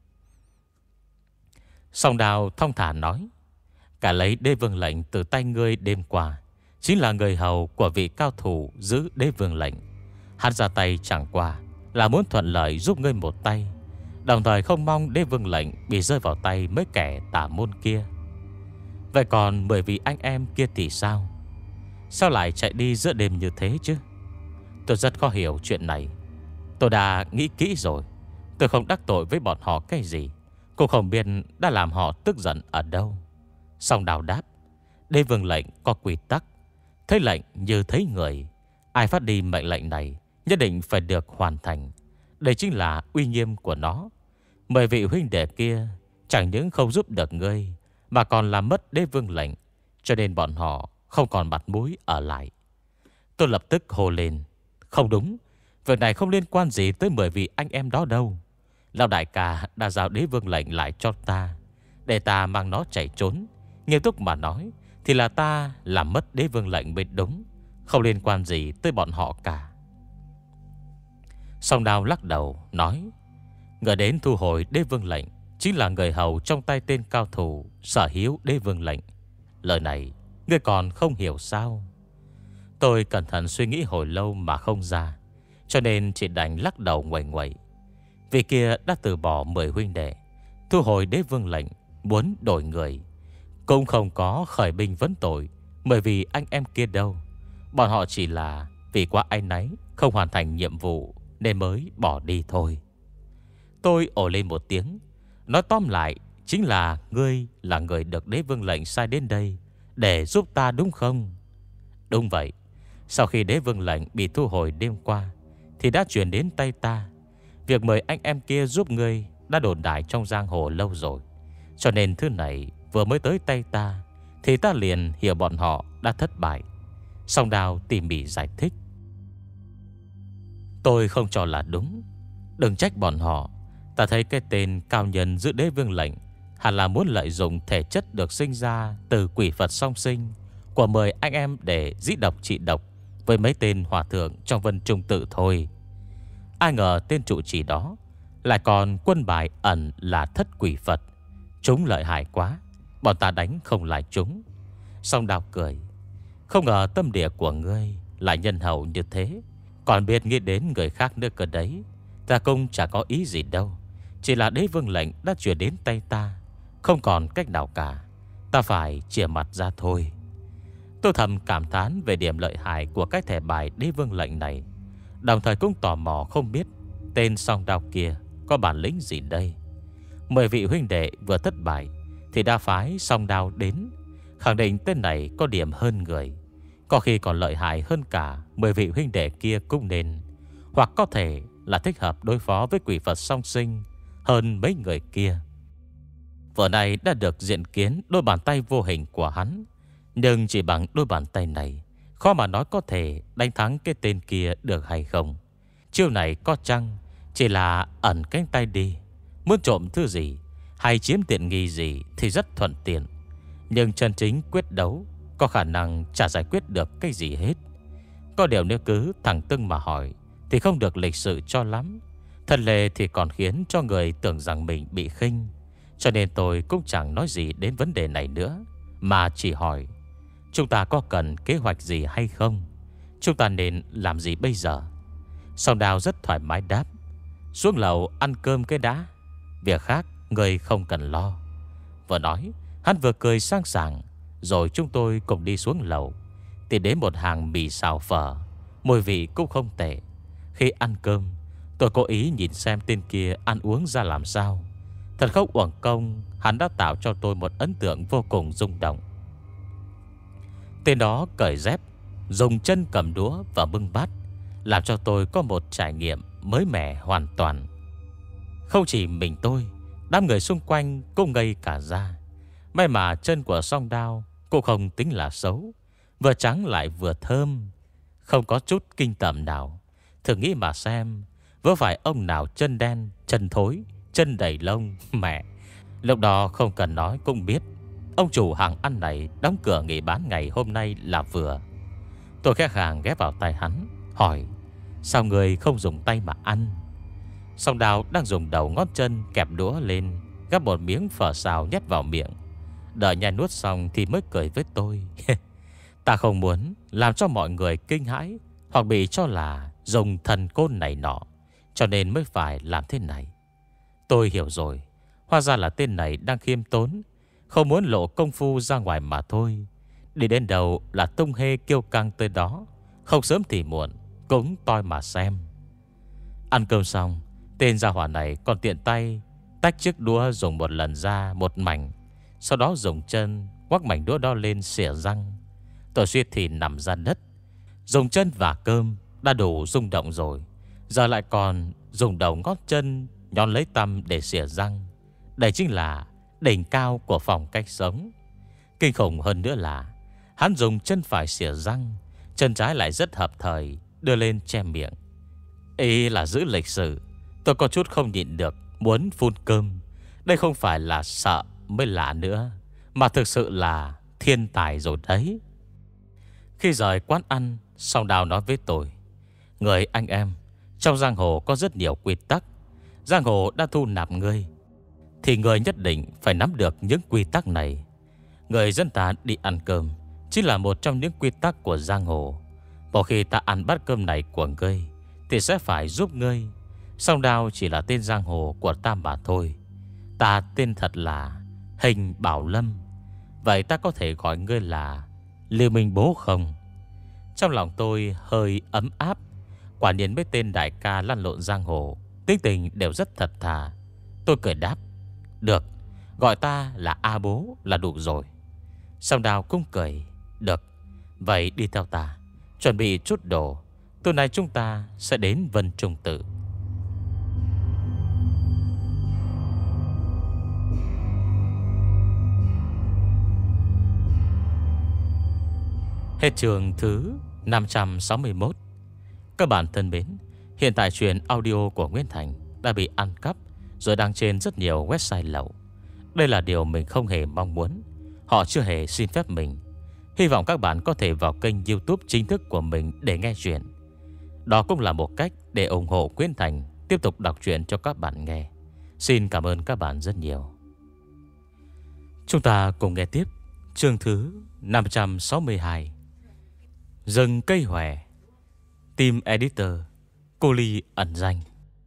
Song Đào thong thả nói: cả lấy đế vương lệnh từ tay ngươi đêm qua chính là người hầu của vị cao thủ giữ đế vương lệnh. Hắn ra tay chẳng qua là muốn thuận lợi giúp ngươi một tay, đồng thời không mong đế vương lệnh bị rơi vào tay mấy kẻ tà môn kia. Vậy còn mười vị anh em kia thì sao? Sao lại chạy đi giữa đêm như thế chứ? Tôi rất khó hiểu chuyện này. Tôi đã nghĩ kỹ rồi. Tôi không đắc tội với bọn họ cái gì. Cô không biết đã làm họ tức giận ở đâu. Song Đào đáp: đế vương lệnh có quy tắc, thấy lệnh như thấy người. Ai phát đi mệnh lệnh này nhất định phải được hoàn thành. Đây chính là uy nghiêm của nó. Mười vị huynh đệ kia chẳng những không giúp được ngươi, mà còn làm mất đế vương lệnh, cho nên bọn họ không còn mặt mũi ở lại. Tôi lập tức hô lên: không đúng, việc này không liên quan gì tới mười vị anh em đó đâu. Lão đại ca đã giao đế vương lệnh lại cho ta, để ta mang nó chạy trốn. Nghiêm túc mà nói thì là ta làm mất đế vương lệnh mới đúng, không liên quan gì tới bọn họ cả. Song Đào lắc đầu nói: người đến thu hồi đế vương lệnh chính là người hầu trong tay tên cao thủ sở hữu đế vương lệnh. Lời này ngươi còn không hiểu sao? Tôi cẩn thận suy nghĩ hồi lâu mà không ra, cho nên chỉ đành lắc đầu nguậy nguậy. Vì kia đã từ bỏ mười huynh đệ, thu hồi đế vương lệnh, muốn đổi người, cũng không có khởi binh vấn tội bởi vì anh em kia đâu. Bọn họ chỉ là vì quá áy náy không hoàn thành nhiệm vụ nên mới bỏ đi thôi. Tôi ồ lên một tiếng. Nói tóm lại chính là ngươi là người được đế vương lệnh sai đến đây để giúp ta đúng không? Đúng vậy. Sau khi đế vương lệnh bị thu hồi đêm qua thì đã chuyển đến tay ta. Việc mời anh em kia giúp ngươi đã đồn đại trong giang hồ lâu rồi, cho nên thứ này vừa mới tới tay ta thì ta liền hiểu bọn họ đã thất bại. Song Đào tỉ mỉ giải thích. Tôi không cho là đúng. Đừng trách bọn họ. Ta thấy cái tên cao nhân giữ đế vương lệnh hẳn là muốn lợi dụng thể chất được sinh ra từ quỷ Phật song sinh của mười anh em để giết độc trị độc với mấy tên hòa thượng trong Vân Trung Tự thôi. Ai ngờ tên trụ trì đó lại còn quân bài ẩn là thất quỷ Phật. Chúng lợi hại quá, bọn ta đánh không lại chúng. Song Đào cười: không ngờ tâm địa của ngươi lại nhân hậu như thế, còn biết nghĩ đến người khác nữa cơ đấy. Ta cũng chả có ý gì đâu, chỉ là đế vương lệnh đã chuyển đến tay ta, không còn cách nào cả. Ta phải chìa mặt ra thôi. Tôi thầm cảm thán về điểm lợi hại của cái thẻ bài đế vương lệnh này, đồng thời cũng tò mò không biết tên Song Đào kia có bản lĩnh gì đây. Mười vị huynh đệ vừa thất bại thì đã phái Song Đào đến, khẳng định tên này có điểm hơn người, có khi còn lợi hại hơn cả mười vị huynh đệ kia cũng nên. Hoặc có thể là thích hợp đối phó với quỷ Phật song sinh hơn mấy người kia. Vừa này đã được diện kiến đôi bàn tay vô hình của hắn, nhưng chỉ bằng đôi bàn tay này khó mà nói có thể đánh thắng cái tên kia được hay không. Chiêu này có chăng chỉ là ẩn cánh tay đi, muốn trộm thứ gì hay chiếm tiện nghi gì thì rất thuận tiện. Nhưng chân chính quyết đấu có khả năng chả giải quyết được cái gì hết. Có điều nếu cứ thẳng tưng mà hỏi thì không được lịch sự cho lắm. Thân lệ thì còn khiến cho người tưởng rằng mình bị khinh. Cho nên tôi cũng chẳng nói gì đến vấn đề này nữa, mà chỉ hỏi: chúng ta có cần kế hoạch gì hay không? Chúng ta nên làm gì bây giờ? Song Đào rất thoải mái đáp: xuống lầu ăn cơm cái đã, việc khác người không cần lo. Vừa nói hắn vừa cười sang sảng. Rồi chúng tôi cùng đi xuống lầu, tìm đến một hàng mì xào phở, mùi vị cũng không tệ. Khi ăn cơm, tôi cố ý nhìn xem tên kia ăn uống ra làm sao. Thật không uổng công, hắn đã tạo cho tôi một ấn tượng vô cùng rung động. Tên đó cởi dép, dùng chân cầm đũa và bưng bát, làm cho tôi có một trải nghiệm mới mẻ hoàn toàn. Không chỉ mình tôi, đám người xung quanh cũng ngây cả ra. May mà chân của Song Đao cũng không tính là xấu, vừa trắng lại vừa thơm, không có chút kinh tởm nào. Thử nghĩ mà xem, vớ phải ông nào chân đen, chân thối, chân đầy lông, mẹ. Lúc đó không cần nói cũng biết ông chủ hàng ăn này đóng cửa nghỉ bán ngày hôm nay là vừa. Tôi khẽ khàng ghé vào tay hắn, hỏi: sao người không dùng tay mà ăn? Song Đào đang dùng đầu ngón chân kẹp đũa lên, gắp một miếng phở xào nhét vào miệng. Đợi nhai nuốt xong thì mới cười với tôi. Ta không muốn làm cho mọi người kinh hãi, hoặc bị cho là dùng thần côn này nọ, cho nên mới phải làm thế này. Tôi hiểu rồi. Hóa ra là tên này đang khiêm tốn, không muốn lộ công phu ra ngoài mà thôi. Đi đến đầu là tung hê kiêu căng tới đó, không sớm thì muộn cũng toi mà xem. Ăn cơm xong, tên gia hỏa này còn tiện tay tách chiếc đũa dùng một lần ra một mảnh, sau đó dùng chân quắc mảnh đũa đó lên xỉa răng. Tôi suýt thì nằm ra đất. Dùng chân và cơm đã đủ rung động rồi, giờ lại còn dùng đầu ngón chân nhón lấy tăm để xỉa răng. Đây chính là đỉnh cao của phong cách sống. Kinh khủng hơn nữa là hắn dùng chân phải xỉa răng, chân trái lại rất hợp thời đưa lên che miệng. Ý là giữ lịch sử. Tôi có chút không nhịn được muốn phun cơm. Đây không phải là sợ mới lạ nữa, mà thực sự là thiên tài rồi đấy. Khi rời quán ăn, Song Đào nói với tôi: người anh em, trong giang hồ có rất nhiều quy tắc. Giang hồ đã thu nạp ngươi, thì người nhất định phải nắm được những quy tắc này. Người dân ta đi ăn cơm chính là một trong những quy tắc của giang hồ. Một khi ta ăn bát cơm này của ngươi thì sẽ phải giúp ngươi. Song Đào chỉ là tên giang hồ của ta mà thôi. Ta tên thật là Hình Bảo Lâm. Vậy ta có thể gọi ngươi là Lưu Minh Bố không? Trong lòng tôi hơi ấm áp. Quả nhiên mấy tên đại ca lăn lộn giang hồ, tính tình đều rất thật thà. Tôi cười đáp: được, gọi ta là A Bố là đủ rồi. Song Đào cũng cười: được, vậy đi theo ta, chuẩn bị chút đồ. Tối nay chúng ta sẽ đến Vân Trung Tự. Hết chương thứ năm trăm sáu mươi mốt. Các bạn thân mến, hiện tại truyện audio của Nguyễn Thành đã bị ăn cắp rồi đăng trên rất nhiều website lậu. Đây là điều mình không hề mong muốn. Họ chưa hề xin phép mình. Hy vọng các bạn có thể vào kênh YouTube chính thức của mình để nghe chuyện. Đó cũng là một cách để ủng hộ Nguyễn Thành tiếp tục đọc truyện cho các bạn nghe. Xin cảm ơn các bạn rất nhiều. Chúng ta cùng nghe tiếp chương thứ năm trăm sáu mươi hai. Rừng cây hòe. Team Editor Cô Ly ẩn danh.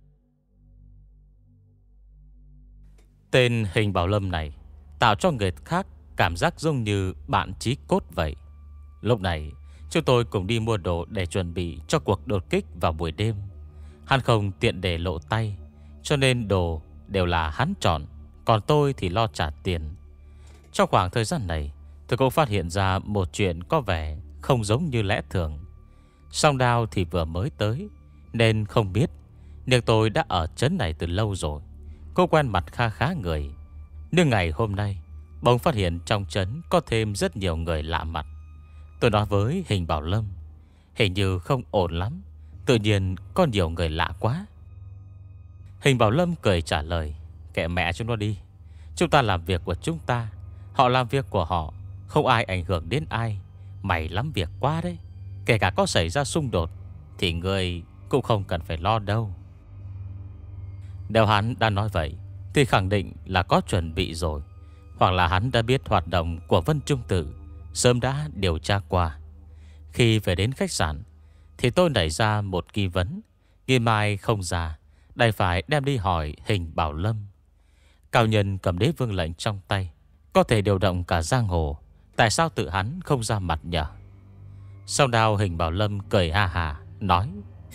Tên Hình Bảo Lâm này tạo cho người khác cảm giác giống như bạn chí cốt vậy. Lúc này chúng tôi cùng đi mua đồ để chuẩn bị cho cuộc đột kích vào buổi đêm. Hắn không tiện để lộ tay, cho nên đồ đều là hắn chọn, còn tôi thì lo trả tiền. Trong khoảng thời gian này, tôi cũng phát hiện ra một chuyện có vẻ không giống như lẽ thường. Song Đào thì vừa mới tới nên không biết, nhưng tôi đã ở trấn này từ lâu rồi. Cô quen mặt kha khá người. Nhưng ngày hôm nay bỗng phát hiện trong trấn có thêm rất nhiều người lạ mặt. Tôi nói với Hình Bảo Lâm: hình như không ổn lắm, tự nhiên có nhiều người lạ quá. Hình Bảo Lâm cười trả lời: kệ mẹ chúng nó đi, chúng ta làm việc của chúng ta, họ làm việc của họ, không ai ảnh hưởng đến ai. Mày lắm việc quá đấy. Kể cả có xảy ra xung đột thì người cũng không cần phải lo đâu. Nếu hắn đã nói vậy thì khẳng định là có chuẩn bị rồi, hoặc là hắn đã biết hoạt động của Vân Trung Tự, sớm đã điều tra qua. Khi về đến khách sạn thì tôi nảy ra một nghi vấn. Nghi mai không ra, đành phải đem đi hỏi Hình Bảo Lâm. Cao nhân cầm đế vương lệnh trong tay, có thể điều động cả giang hồ, tại sao tự hắn không ra mặt nhỉ? Sau đào Hình Bảo Lâm cười ha hà nói: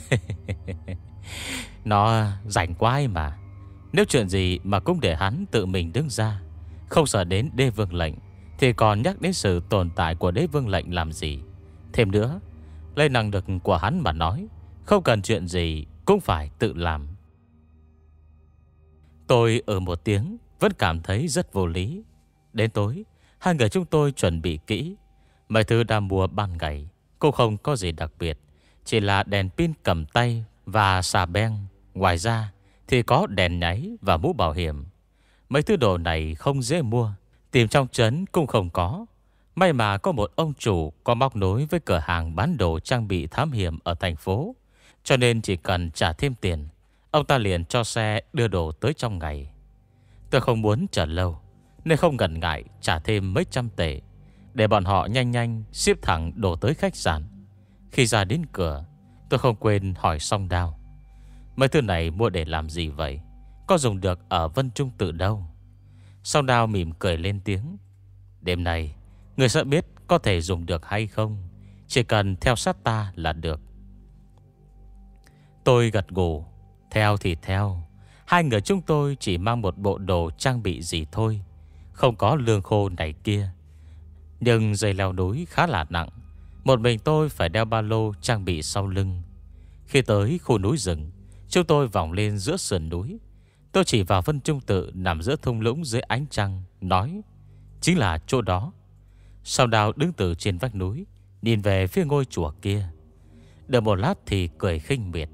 nó rảnh quá ấy mà. Nếu chuyện gì mà cũng để hắn tự mình đứng ra, không sợ đến đế vương lệnh, thì còn nhắc đến sự tồn tại của đế vương lệnh làm gì? Thêm nữa, lấy năng lực của hắn mà nói, không cần chuyện gì cũng phải tự làm. Tôi ở một tiếng vẫn cảm thấy rất vô lý. Đến tối, hai người chúng tôi chuẩn bị kỹ. Mấy thứ đã mua ban ngày cũng không có gì đặc biệt, chỉ là đèn pin cầm tay và xà beng. Ngoài ra thì có đèn nháy và mũ bảo hiểm. Mấy thứ đồ này không dễ mua, tìm trong trấn cũng không có. May mà có một ông chủ có móc nối với cửa hàng bán đồ trang bị thám hiểm ở thành phố, cho nên chỉ cần trả thêm tiền, ông ta liền cho xe đưa đồ tới trong ngày. Tôi không muốn chờ lâu, nên không ngần ngại trả thêm mấy trăm tệ để bọn họ nhanh nhanh ship thẳng đồ tới khách sạn. Khi ra đến cửa, tôi không quên hỏi Song Đao: mấy thứ này mua để làm gì vậy? Có dùng được ở Vân Trung Tự đâu? Song Đao mỉm cười lên tiếng: đêm nay người sẽ biết có thể dùng được hay không. Chỉ cần theo sát ta là được. Tôi gật gù: theo thì theo. Hai người chúng tôi chỉ mang một bộ đồ trang bị gì thôi, không có lương khô này kia. Nhưng dây leo núi khá là nặng, một mình tôi phải đeo ba lô trang bị sau lưng. Khi tới khu núi rừng, chúng tôi vòng lên giữa sườn núi. Tôi chỉ vào Vân Trung Tự nằm giữa thung lũng dưới ánh trăng, nói: chính là chỗ đó. Song Đao đứng từ trên vách núi, nhìn về phía ngôi chùa kia. Đợi một lát thì cười khinh miệt: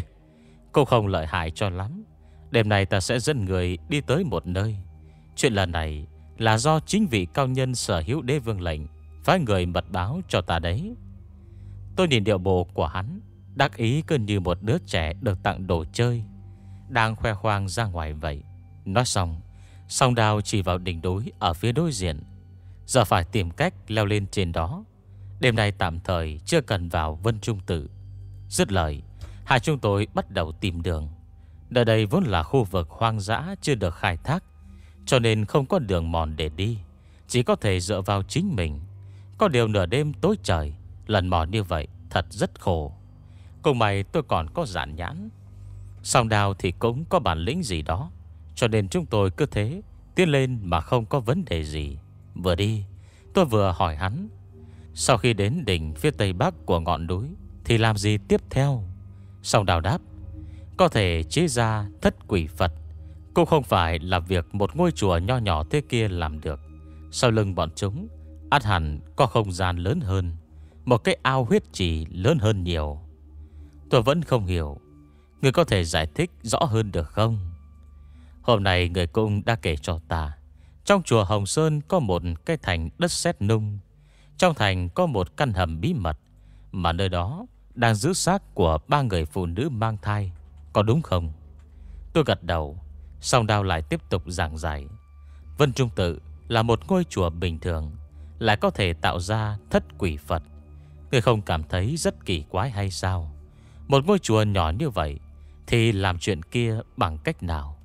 cô không lợi hại cho lắm. Đêm nay ta sẽ dẫn người đi tới một nơi. Chuyện lần này là do chính vị cao nhân sở hữu đế vương lệnh phái người mật báo cho ta đấy. Tôi nhìn điệu bộ của hắn, đắc ý cứ như một đứa trẻ được tặng đồ chơi, đang khoe khoang ra ngoài vậy. Nói xong, Song Đao chỉ vào đỉnh núi ở phía đối diện: giờ phải tìm cách leo lên trên đó. Đêm nay tạm thời chưa cần vào Vân Trung Tự. Dứt lời, hai chúng tôi bắt đầu tìm đường. Nơi đây vốn là khu vực hoang dã chưa được khai thác, cho nên không có đường mòn để đi, chỉ có thể dựa vào chính mình. Có điều nửa đêm tối trời, lần mò như vậy thật rất khổ. Cùng mày tôi còn có dạn nhãn, Song Đao thì cũng có bản lĩnh gì đó, cho nên chúng tôi cứ thế tiến lên mà không có vấn đề gì. Vừa đi, tôi vừa hỏi hắn: sau khi đến đỉnh phía tây bắc của ngọn núi thì làm gì tiếp theo? Song Đao đáp: có thể chế ra thất quỷ Phật, cũng không phải là việc một ngôi chùa nho nhỏ thế kia làm được. Sau lưng bọn chúng ắt hẳn có không gian lớn hơn, một cái ao huyết trì lớn hơn nhiều. Tôi vẫn không hiểu, người có thể giải thích rõ hơn được không? Hôm nay người cũng đã kể cho ta, trong chùa Hồng Sơn có một cái thành đất sét nung. Trong thành có một căn hầm bí mật, mà nơi đó đang giữ xác của ba người phụ nữ mang thai, có đúng không? Tôi gật đầu. Song Đao lại tiếp tục giảng giải: Vân Trung Tự là một ngôi chùa bình thường, lại có thể tạo ra thất quỷ Phật. Người không cảm thấy rất kỳ quái hay sao? Một ngôi chùa nhỏ như vậy thì làm chuyện kia bằng cách nào?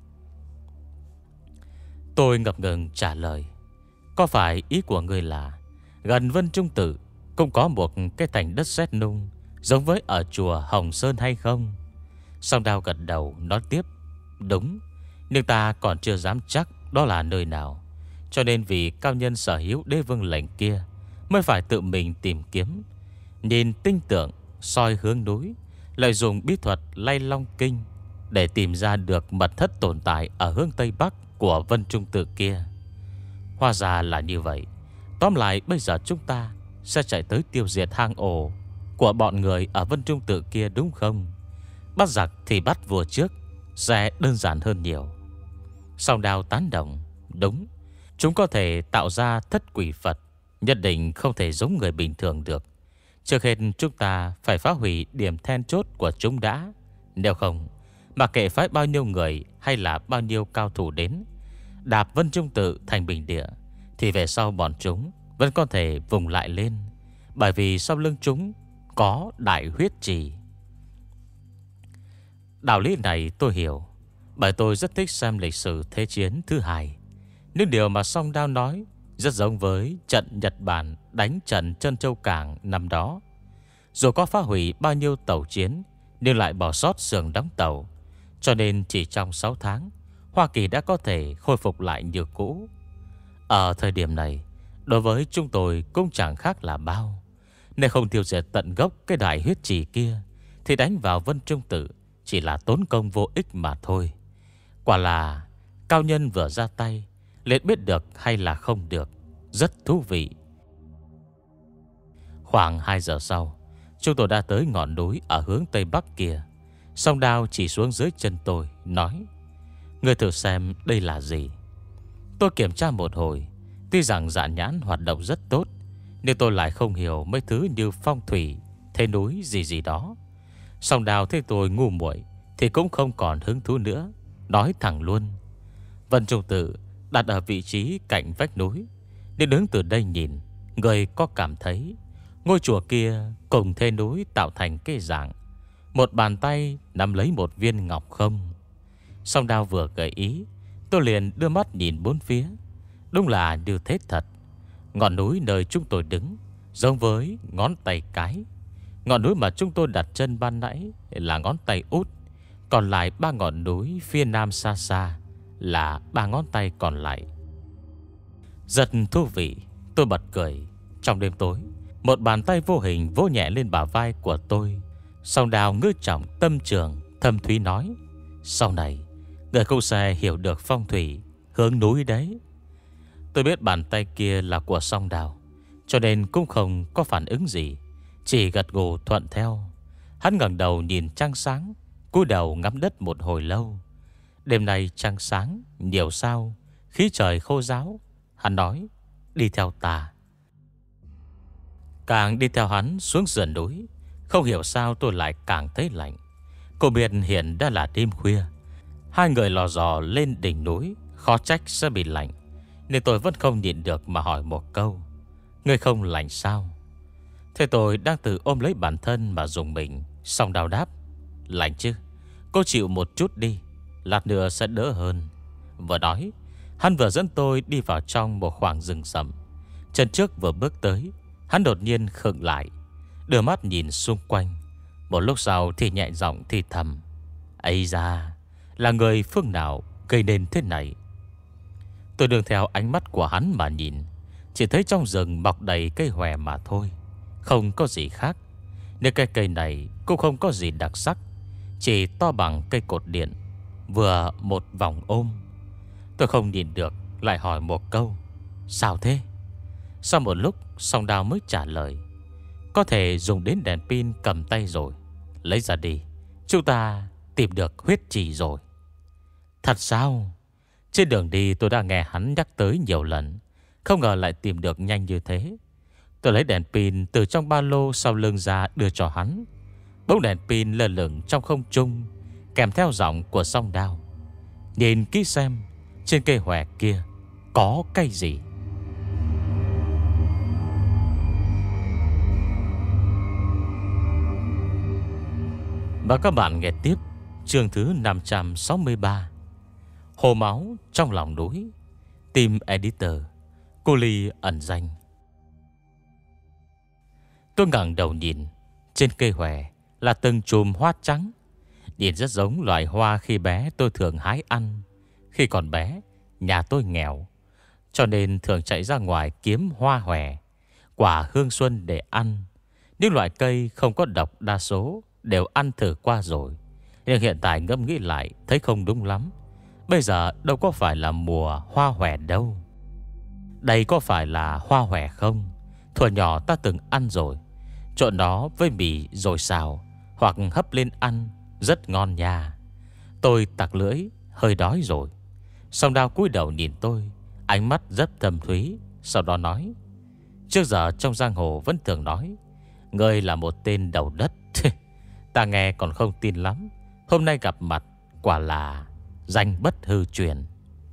Tôi ngập ngừng trả lời: có phải ý của người là gần Vân Trung Tự cũng có một cái thành đất sét nung giống với ở chùa Hồng Sơn hay không? Song Đao gật đầu nói tiếp: đúng, nhưng ta còn chưa dám chắc đó là nơi nào, cho nên vì cao nhân sở hữu đế vương lệnh kia mới phải tự mình tìm kiếm, nhìn tinh tượng soi hướng núi, lợi dụng bí thuật lay long kinh để tìm ra được mật thất tồn tại ở hướng tây bắc của Vân Trung Tự kia. Hóa ra là như vậy. Tóm lại bây giờ chúng ta sẽ chạy tới tiêu diệt hang ổ của bọn người ở Vân Trung Tự kia đúng không? Bắt giặc thì bắt vua trước sẽ đơn giản hơn nhiều. Song Đao tán đồng: đúng, chúng có thể tạo ra thất quỷ Phật, nhất định không thể giống người bình thường được. Trước hết chúng ta phải phá hủy điểm then chốt của chúng đã. Nếu không, mặc kệ phái bao nhiêu người hay là bao nhiêu cao thủ đến đạp Vân Trung Tự thành bình địa, thì về sau bọn chúng vẫn có thể vùng lại lên, bởi vì sau lưng chúng có đại huyết trì. Đạo lý này tôi hiểu, bởi tôi rất thích xem lịch sử Thế chiến thứ hai. Những điều mà Song Đao nói rất giống với trận Nhật Bản đánh trận Trân Châu Cảng năm đó. Dù có phá hủy bao nhiêu tàu chiến, nhưng lại bỏ sót xưởng đóng tàu, cho nên chỉ trong sáu tháng Hoa Kỳ đã có thể khôi phục lại như cũ. Ở thời điểm này, đối với chúng tôi cũng chẳng khác là bao. Nếu không tiêu diệt tận gốc cái đại huyết trì kia, thì đánh vào Vân Trung Tự chỉ là tốn công vô ích mà thôi. Quả là cao nhân vừa ra tay liền biết được hay là không được. Rất thú vị. Khoảng hai giờ sau, Chúng tôi đã tới ngọn núi ở hướng tây bắc kia. Song đao chỉ xuống dưới chân tôi, nói: "Ngươi thử xem đây là gì." Tôi kiểm tra một hồi. Tuy rằng dạ nhãn hoạt động rất tốt, nhưng tôi lại không hiểu mấy thứ như phong thủy, thế núi gì gì đó. Song đào thấy tôi ngu muội thì cũng không còn hứng thú nữa, nói thẳng luôn: "Vân Trung Tử đặt ở vị trí cạnh vách núi. Nếu đứng từ đây nhìn, người có cảm thấy ngôi chùa kia cùng thế núi tạo thành cái dạng một bàn tay nắm lấy một viên ngọc không?" Song đao vừa gợi ý, tôi liền đưa mắt nhìn bốn phía. Đúng là như thế thật. Ngọn núi nơi chúng tôi đứng giống với ngón tay cái. Ngọn núi mà chúng tôi đặt chân ban nãy là ngón tay út. Còn lại ba ngọn núi phía nam xa xa là ba ngón tay còn lại. Rất thú vị. Tôi bật cười. Trong đêm tối, một bàn tay vô hình vỗ nhẹ lên bả vai của tôi. Song đào ngư trọng tâm trường, thâm thúy nói: "Sau này người không sẽ hiểu được phong thủy hướng núi đấy." Tôi biết bàn tay kia là của song đào, cho nên cũng không có phản ứng gì, chỉ gật gù thuận theo. Hắn ngẩng đầu nhìn trăng sáng, cúi đầu ngắm đất một hồi lâu. Đêm nay trăng sáng, nhiều sao, khí trời khô ráo. Hắn nói: "Đi theo ta." Càng đi theo hắn xuống sườn núi, không hiểu sao tôi lại càng thấy lạnh. Cô biết hiện đã là đêm khuya. Hai người lò dò lên đỉnh núi, khó trách sẽ bị lạnh, nên tôi vẫn không nhịn được mà hỏi một câu: "Ngươi không lạnh sao?" Thế tôi đang tự ôm lấy bản thân mà dùng mình. Song đào đáp: "Lạnh chứ, cô chịu một chút đi, lát nữa sẽ đỡ hơn." Vừa nói, hắn vừa dẫn tôi đi vào trong một khoảng rừng rậm. Chân trước vừa bước tới, hắn đột nhiên khựng lại, đưa mắt nhìn xung quanh. Một lúc sau thì nhẹ giọng thì thầm: "Ây da, là người phương nào gây nên thế này?" Tôi đường theo ánh mắt của hắn mà nhìn, chỉ thấy trong rừng mọc đầy cây hòe mà thôi, không có gì khác. Nên cái cây này cũng không có gì đặc sắc, chỉ to bằng cây cột điện, vừa một vòng ôm. Tôi không nhìn được, lại hỏi một câu: "Sao thế?" Sau một lúc, song đào mới trả lời: "Có thể dùng đến đèn pin cầm tay rồi. Lấy ra đi, chúng ta tìm được huyết trì rồi." Thật sao? Trên đường đi tôi đã nghe hắn nhắc tới nhiều lần, không ngờ lại tìm được nhanh như thế. Tôi lấy đèn pin từ trong ba lô sau lưng ra đưa cho hắn. Bóng đèn pin lơ lửng trong không trung, kèm theo giọng của song đao: "Nhìn kỹ xem, trên cây hòe kia có cây gì." Và các bạn nghe tiếp chương thứ năm trăm sáu mươi ba, Hồ máu trong lòng núi. Team Editor, Cô Ly ẩn danh. Tôi ngẩng đầu nhìn, trên cây hòe là từng chùm hoa trắng, nhìn rất giống loài hoa khi bé tôi thường hái ăn. Khi còn bé, nhà tôi nghèo, cho nên thường chạy ra ngoài kiếm hoa hòe, quả hương xuân để ăn. Những loại cây không có độc đa số đều ăn thử qua rồi, nhưng hiện tại ngẫm nghĩ lại thấy không đúng lắm. Bây giờ đâu có phải là mùa hoa hòe đâu. Đây có phải là hoa hòe không? Thuở nhỏ ta từng ăn rồi, trộn nó với mì rồi xào, hoặc hấp lên ăn, rất ngon nha. Tôi tặc lưỡi, hơi đói rồi. Song đao cúi đầu nhìn tôi, ánh mắt rất thâm thúy. Sau đó nói: "Trước giờ trong giang hồ vẫn thường nói ngươi là một tên đầu đất." Ta nghe còn không tin lắm, hôm nay gặp mặt quả là danh bất hư truyền.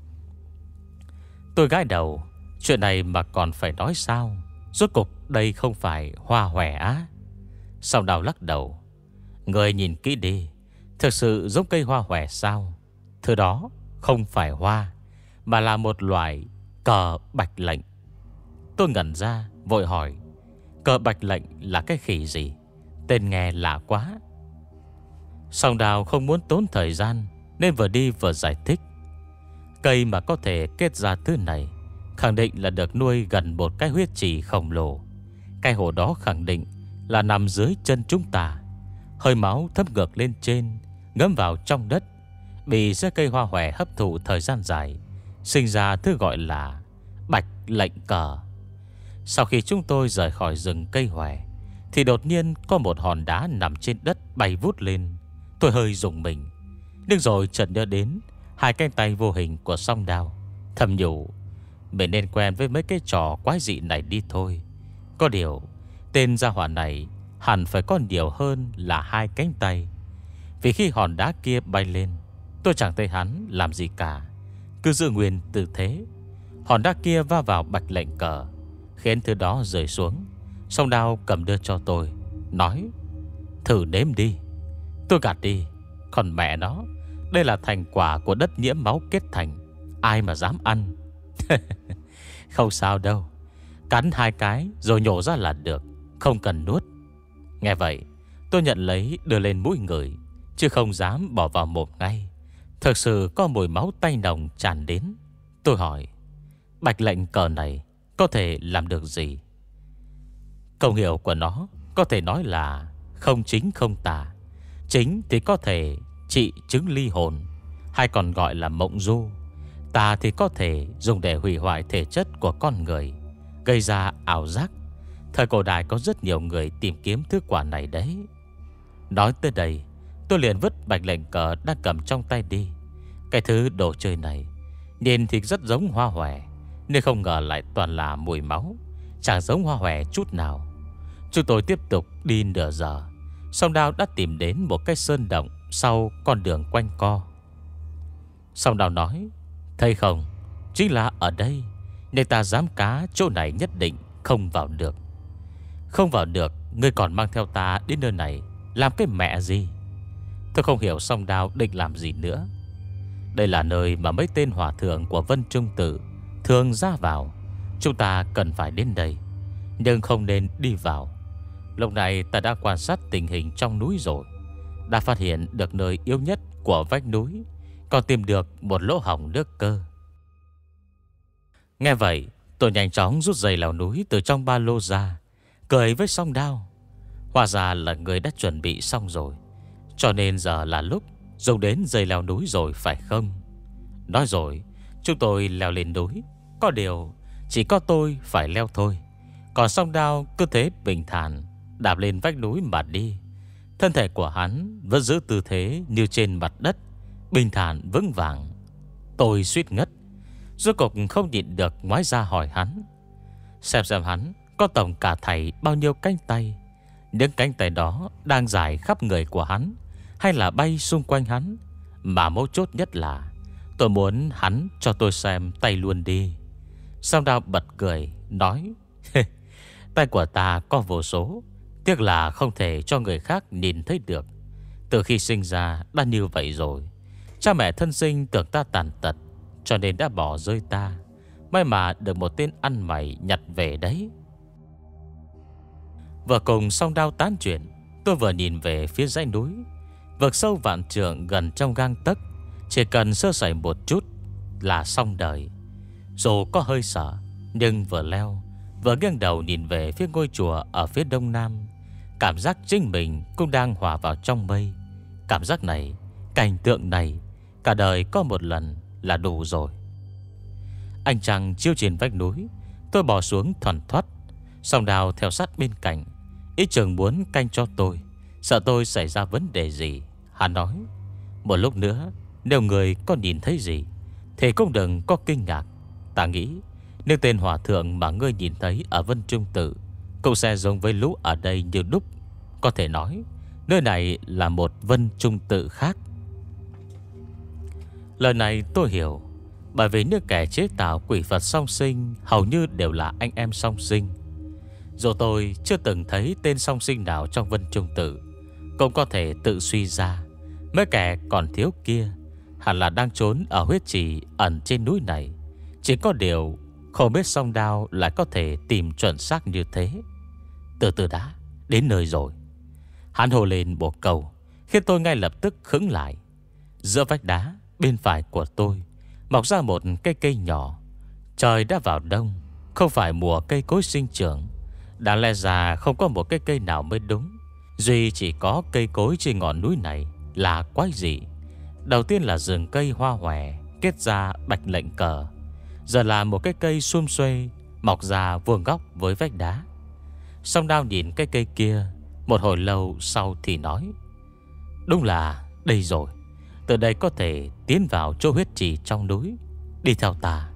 Tôi gãi đầu, chuyện này mà còn phải nói sao? Rốt cục đây không phải hoa hòe á? Sau đào lắc đầu: "Người nhìn kỹ đi, thực sự giống cây hoa hòe sao? Thứ đó không phải hoa, mà là một loại cờ bạch lệnh." Tôi ngẩn ra, vội hỏi: "Cờ bạch lệnh là cái khỉ gì? Tên nghe lạ quá." Song đào không muốn tốn thời gian, nên vừa đi vừa giải thích: "Cây mà có thể kết ra thứ này khẳng định là được nuôi gần một cái huyết trì khổng lồ. Cái hồ đó khẳng định là nằm dưới chân chúng ta. Hơi máu thấm ngược lên trên, ngấm vào trong đất, bị rễ cây hoa hòe hấp thụ thời gian dài, sinh ra thứ gọi là bạch lệnh cờ. Sau khi chúng tôi rời khỏi rừng cây hòe thì đột nhiên có một hòn đá nằm trên đất bay vút lên. Tôi hơi rùng mình, nhưng rồi chợt nhớ đến hai cánh tay vô hình của song đao, thầm nhủ mình nên quen với mấy cái trò quái dị này đi thôi. Có điều tên gia hỏa này hẳn phải có nhiều hơn là hai cánh tay, vì khi hòn đá kia bay lên, tôi chẳng thấy hắn làm gì cả, cứ giữ nguyên tư thế. Hòn đá kia va vào bạch lệnh cờ, khiến thứ đó rơi xuống. Song đao cầm đưa cho tôi, nói thử nếm đi. Tôi gạt đi. Còn mẹ nó, đây là thành quả của đất nhiễm máu kết thành, ai mà dám ăn. Không sao đâu, cắn hai cái rồi nhổ ra là được, không cần nuốt. Nghe vậy, tôi nhận lấy đưa lên mũi ngửi, chứ không dám bỏ vào mồm ngay. Thực sự có mùi máu tanh nồng tràn đến. Tôi hỏi, bạch lệnh cờ này có thể làm được gì? Công hiệu của nó có thể nói là không chính không tà. Chính thì có thể trị chứng ly hồn, hay còn gọi là mộng du. Tà thì có thể dùng để hủy hoại thể chất của con người, gây ra ảo giác. Thời cổ đại có rất nhiều người tìm kiếm thứ quả này đấy. Nói tới đây, tôi liền vứt bạch lệnh cờ đang cầm trong tay đi. Cái thứ đồ chơi này nhìn thì rất giống hoa hòe, nhưng không ngờ lại toàn là mùi máu, chẳng giống hoa hòe chút nào. Chúng tôi tiếp tục đi nửa giờ, song đao đã tìm đến một cái sơn động sau con đường quanh co. Song đao nói, thấy không, chính là ở đây, nên ta dám cá chỗ này nhất định không vào được. Không vào được, ngươi còn mang theo ta đến nơi này làm cái mẹ gì? Tôi không hiểu song đao định làm gì nữa. Đây là nơi mà mấy tên hòa thượng của Vân Trung Tự thường ra vào. Chúng ta cần phải đến đây, nhưng không nên đi vào. Lúc này ta đã quan sát tình hình trong núi rồi, đã phát hiện được nơi yếu nhất của vách núi, còn tìm được một lỗ hổng nước cơ. Nghe vậy, tôi nhanh chóng rút dây leo núi từ trong ba lô ra, cười với song đao. Hóa ra là người đã chuẩn bị xong rồi, cho nên giờ là lúc dùng đến dây leo núi rồi phải không? Nói rồi, chúng tôi leo lên núi. Có điều chỉ có tôi phải leo thôi, còn song đao cứ thế bình thản đạp lên vách núi mà đi. Thân thể của hắn vẫn giữ tư thế như trên mặt đất, bình thản vững vàng. Tôi suýt ngất, rốt cục không nhịn được ngoái ra hỏi hắn, Xem xem hắn có tổng cả thảy bao nhiêu cánh tay. Những cánh tay đó đang dài khắp người của hắn, hay là bay xung quanh hắn? Mà mấu chốt nhất là tôi muốn hắn cho tôi xem tay luôn đi. Song đao bật cười, nói, tay của ta có vô số, tiếc là không thể cho người khác nhìn thấy được. Từ khi sinh ra đã như vậy rồi. Cha mẹ thân sinh tưởng ta tàn tật, cho nên đã bỏ rơi ta. May mà được một tên ăn mày nhặt về đấy. Vừa cùng song đao tán chuyện, tôi vừa nhìn về phía dãy núi. Vực sâu vạn trượng gần trong gang tấc, chỉ cần sơ sẩy một chút là xong đời. Dù có hơi sợ, nhưng vừa leo vừa nghiêng đầu nhìn về phía ngôi chùa ở phía đông nam, cảm giác chính mình cũng đang hòa vào trong mây. Cảm giác này, cảnh tượng này, cả đời có một lần là đủ rồi. Ánh trăng chiếu trên vách núi, tôi bỏ xuống thoăn thoắt. Song đao theo sát bên cạnh, ý chừng muốn canh cho tôi, sợ tôi xảy ra vấn đề gì. Hắn nói, một lúc nữa nếu người có nhìn thấy gì thì cũng đừng có kinh ngạc. Ta nghĩ nếu tên hòa thượng mà ngươi nhìn thấy ở Vân Trung Tự cũng sẽ giống với lũ ở đây như đúc. Có thể nói nơi này là một Vân Trung Tự khác. Lời này tôi hiểu, bởi vì những kẻ chế tạo quỷ Phật song sinh hầu như đều là anh em song sinh. Dù tôi chưa từng thấy tên song sinh nào trong Vân Trung Tự, cũng có thể tự suy ra mấy kẻ còn thiếu kia hẳn là đang trốn ở huyết trì ẩn trên núi này. Chỉ có điều không biết song đao lại có thể tìm chuẩn xác như thế. Từ từ đã, đến nơi rồi. Hắn hồ lên một câu khiến tôi ngay lập tức khựng lại. Giữa vách đá bên phải của tôi mọc ra một cây cây nhỏ. Trời đã vào đông, không phải mùa cây cối sinh trưởng. Đáng lẽ ra không có một cái cây nào mới đúng. Duy chỉ có cây cối trên ngọn núi này là quái dị. Đầu tiên là rừng cây hoa hòe kết ra bạch lệnh cờ, giờ là một cái cây sum xuê mọc ra vuông góc với vách đá. Song Đao nhìn cái cây kia một hồi lâu sau thì nói: đúng là đây rồi. Từ đây có thể tiến vào chỗ huyết trì trong núi. Đi theo ta.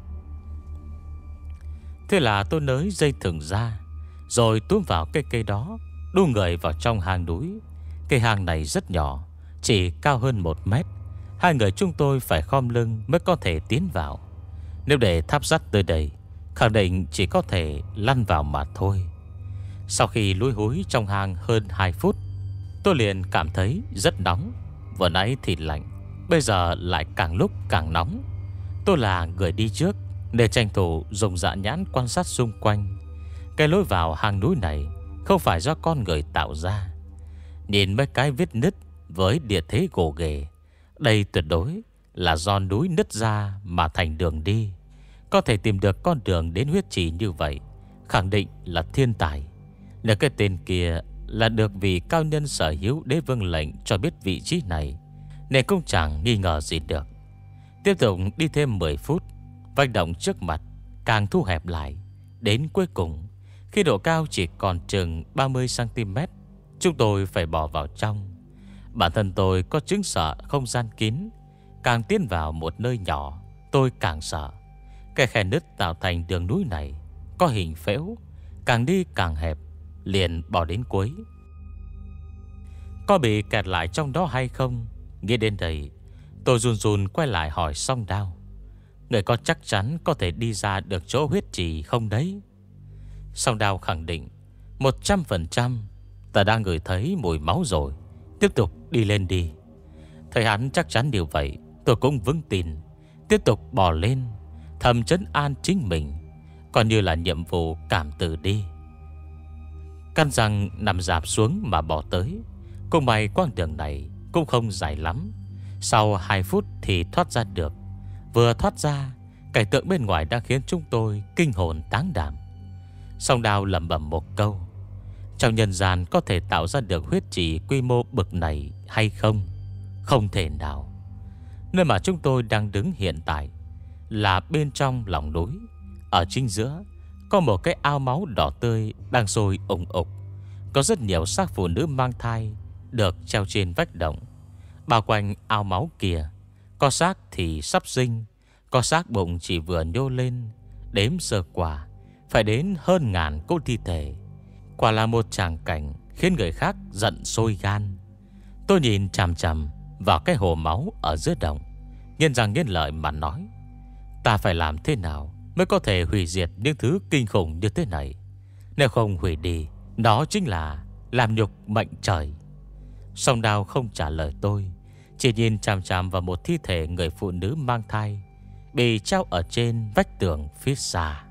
Thế là tôi nới dây thừng ra, rồi túm vào cây cây đó, đu người vào trong hang núi. Cây hang này rất nhỏ, chỉ cao hơn một mét. Hai người chúng tôi phải khom lưng mới có thể tiến vào. Nếu để tháp sắt tới đây, khẳng định chỉ có thể lăn vào mà thôi. Sau khi lúi húi trong hang hơn hai phút, tôi liền cảm thấy rất nóng. Vừa nãy thì lạnh, bây giờ lại càng lúc càng nóng. Tôi là người đi trước để tranh thủ dùng dạ nhãn quan sát xung quanh. Cái lối vào hang núi này không phải do con người tạo ra. Nhìn mấy cái vết nứt với địa thế gồ ghề, đây tuyệt đối là do núi nứt ra mà thành đường đi. Có thể tìm được con đường đến huyết trì như vậy, khẳng định là thiên tài. Nếu cái tên kia là được vị cao nhân sở hữu đế vương lệnh cho biết vị trí này, nên cũng chẳng nghi ngờ gì được. Tiếp tục đi thêm mười phút, vách động trước mặt càng thu hẹp lại. Đến cuối cùng, khi độ cao chỉ còn chừng ba mươi xăng-ti-mét, chúng tôi phải bỏ vào trong. Bản thân tôi có chứng sợ không gian kín. Càng tiến vào một nơi nhỏ, tôi càng sợ. Cái khe nứt tạo thành đường núi này có hình phễu, càng đi càng hẹp. Liền bỏ đến cuối. Có bị kẹt lại trong đó hay không? Nghĩ đến đây, tôi run run quay lại hỏi Song Đao: người có chắc chắn có thể đi ra được chỗ huyết trì không đấy? Song Đao khẳng định: Một trăm phần trăm. Ta đang ngửi thấy mùi máu rồi. Tiếp tục đi lên đi. Thấy hắn chắc chắn điều vậy, tôi cũng vững tin. Tiếp tục bò lên, thầm trấn an chính mình, coi như là nhiệm vụ cảm tử đi. Căn răng nằm dạp xuống mà bỏ tới. Cũng may quãng đường này cũng không dài lắm. Sau hai phút thì thoát ra được. Vừa thoát ra, cảnh tượng bên ngoài đã khiến chúng tôi kinh hồn táng đảm. Song Đao lẩm bẩm một câu: trong nhân gian có thể tạo ra được huyết trì quy mô bực này hay không? Không thể nào. Nơi mà chúng tôi đang đứng hiện tại là bên trong lòng núi. Ở chính giữa có một cái ao máu đỏ tươi đang sôi ủng ục. Có rất nhiều xác phụ nữ mang thai được treo trên vách động. Bao quanh ao máu kia, có xác thì sắp sinh, có xác bụng chỉ vừa nhô lên. Đếm sơ qua phải đến hơn ngàn cô thi thể. Quả là một tràng cảnh khiến người khác giận sôi gan. Tôi nhìn chằm chằm vào cái hồ máu ở giữa động, nghiến răng nghiến lợi mà nói: ta phải làm thế nào mới có thể hủy diệt những thứ kinh khủng như thế này? Nếu không hủy đi, đó chính là làm nhục mệnh trời. Song Đao không trả lời tôi, chỉ nhìn chằm chằm vào một thi thể người phụ nữ mang thai bị treo ở trên vách tường phía xa.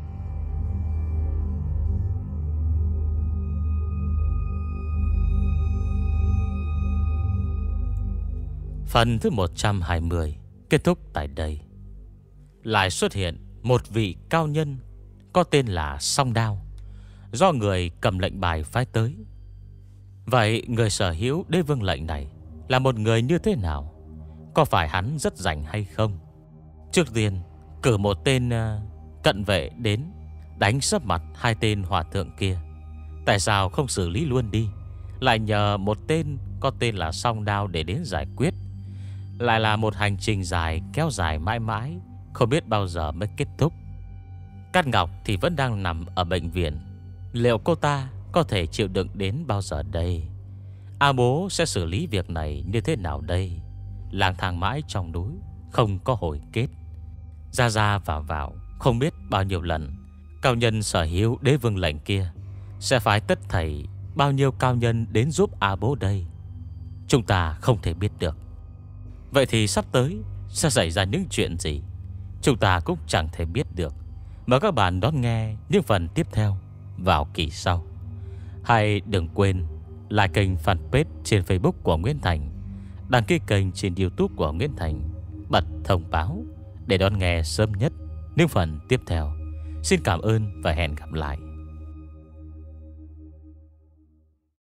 Phần thứ một trăm hai mươi kết thúc tại đây. Lại xuất hiện một vị cao nhân có tên là Song Đao, do người cầm lệnh bài phái tới. Vậy người sở hữu đế vương lệnh này là một người như thế nào? Có phải hắn rất rảnh hay không? Trước tiên cử một tên uh, cận vệ đến đánh sấp mặt hai tên hòa thượng kia. Tại sao không xử lý luôn đi, lại nhờ một tên có tên là Song Đao để đến giải quyết? Lại là một hành trình dài kéo dài mãi mãi, không biết bao giờ mới kết thúc. Cát Ngọc thì vẫn đang nằm ở bệnh viện. Liệu cô ta có thể chịu đựng đến bao giờ đây? A Bố sẽ xử lý việc này như thế nào đây? Lang thang mãi trong núi, không có hồi kết. Ra ra vào vào, không biết bao nhiêu lần. Cao nhân sở hữu đế vương lệnh kia sẽ phải tất thảy bao nhiêu cao nhân đến giúp A Bố đây? Chúng ta không thể biết được. Vậy thì sắp tới sẽ xảy ra những chuyện gì? Chúng ta cũng chẳng thể biết được. Mời các bạn đón nghe những phần tiếp theo vào kỳ sau. Hay đừng quên like kênh fanpage trên Facebook của Nguyễn Thành, đăng ký kênh trên YouTube của Nguyễn Thành, bật thông báo để đón nghe sớm nhất những phần tiếp theo. Xin cảm ơn và hẹn gặp lại.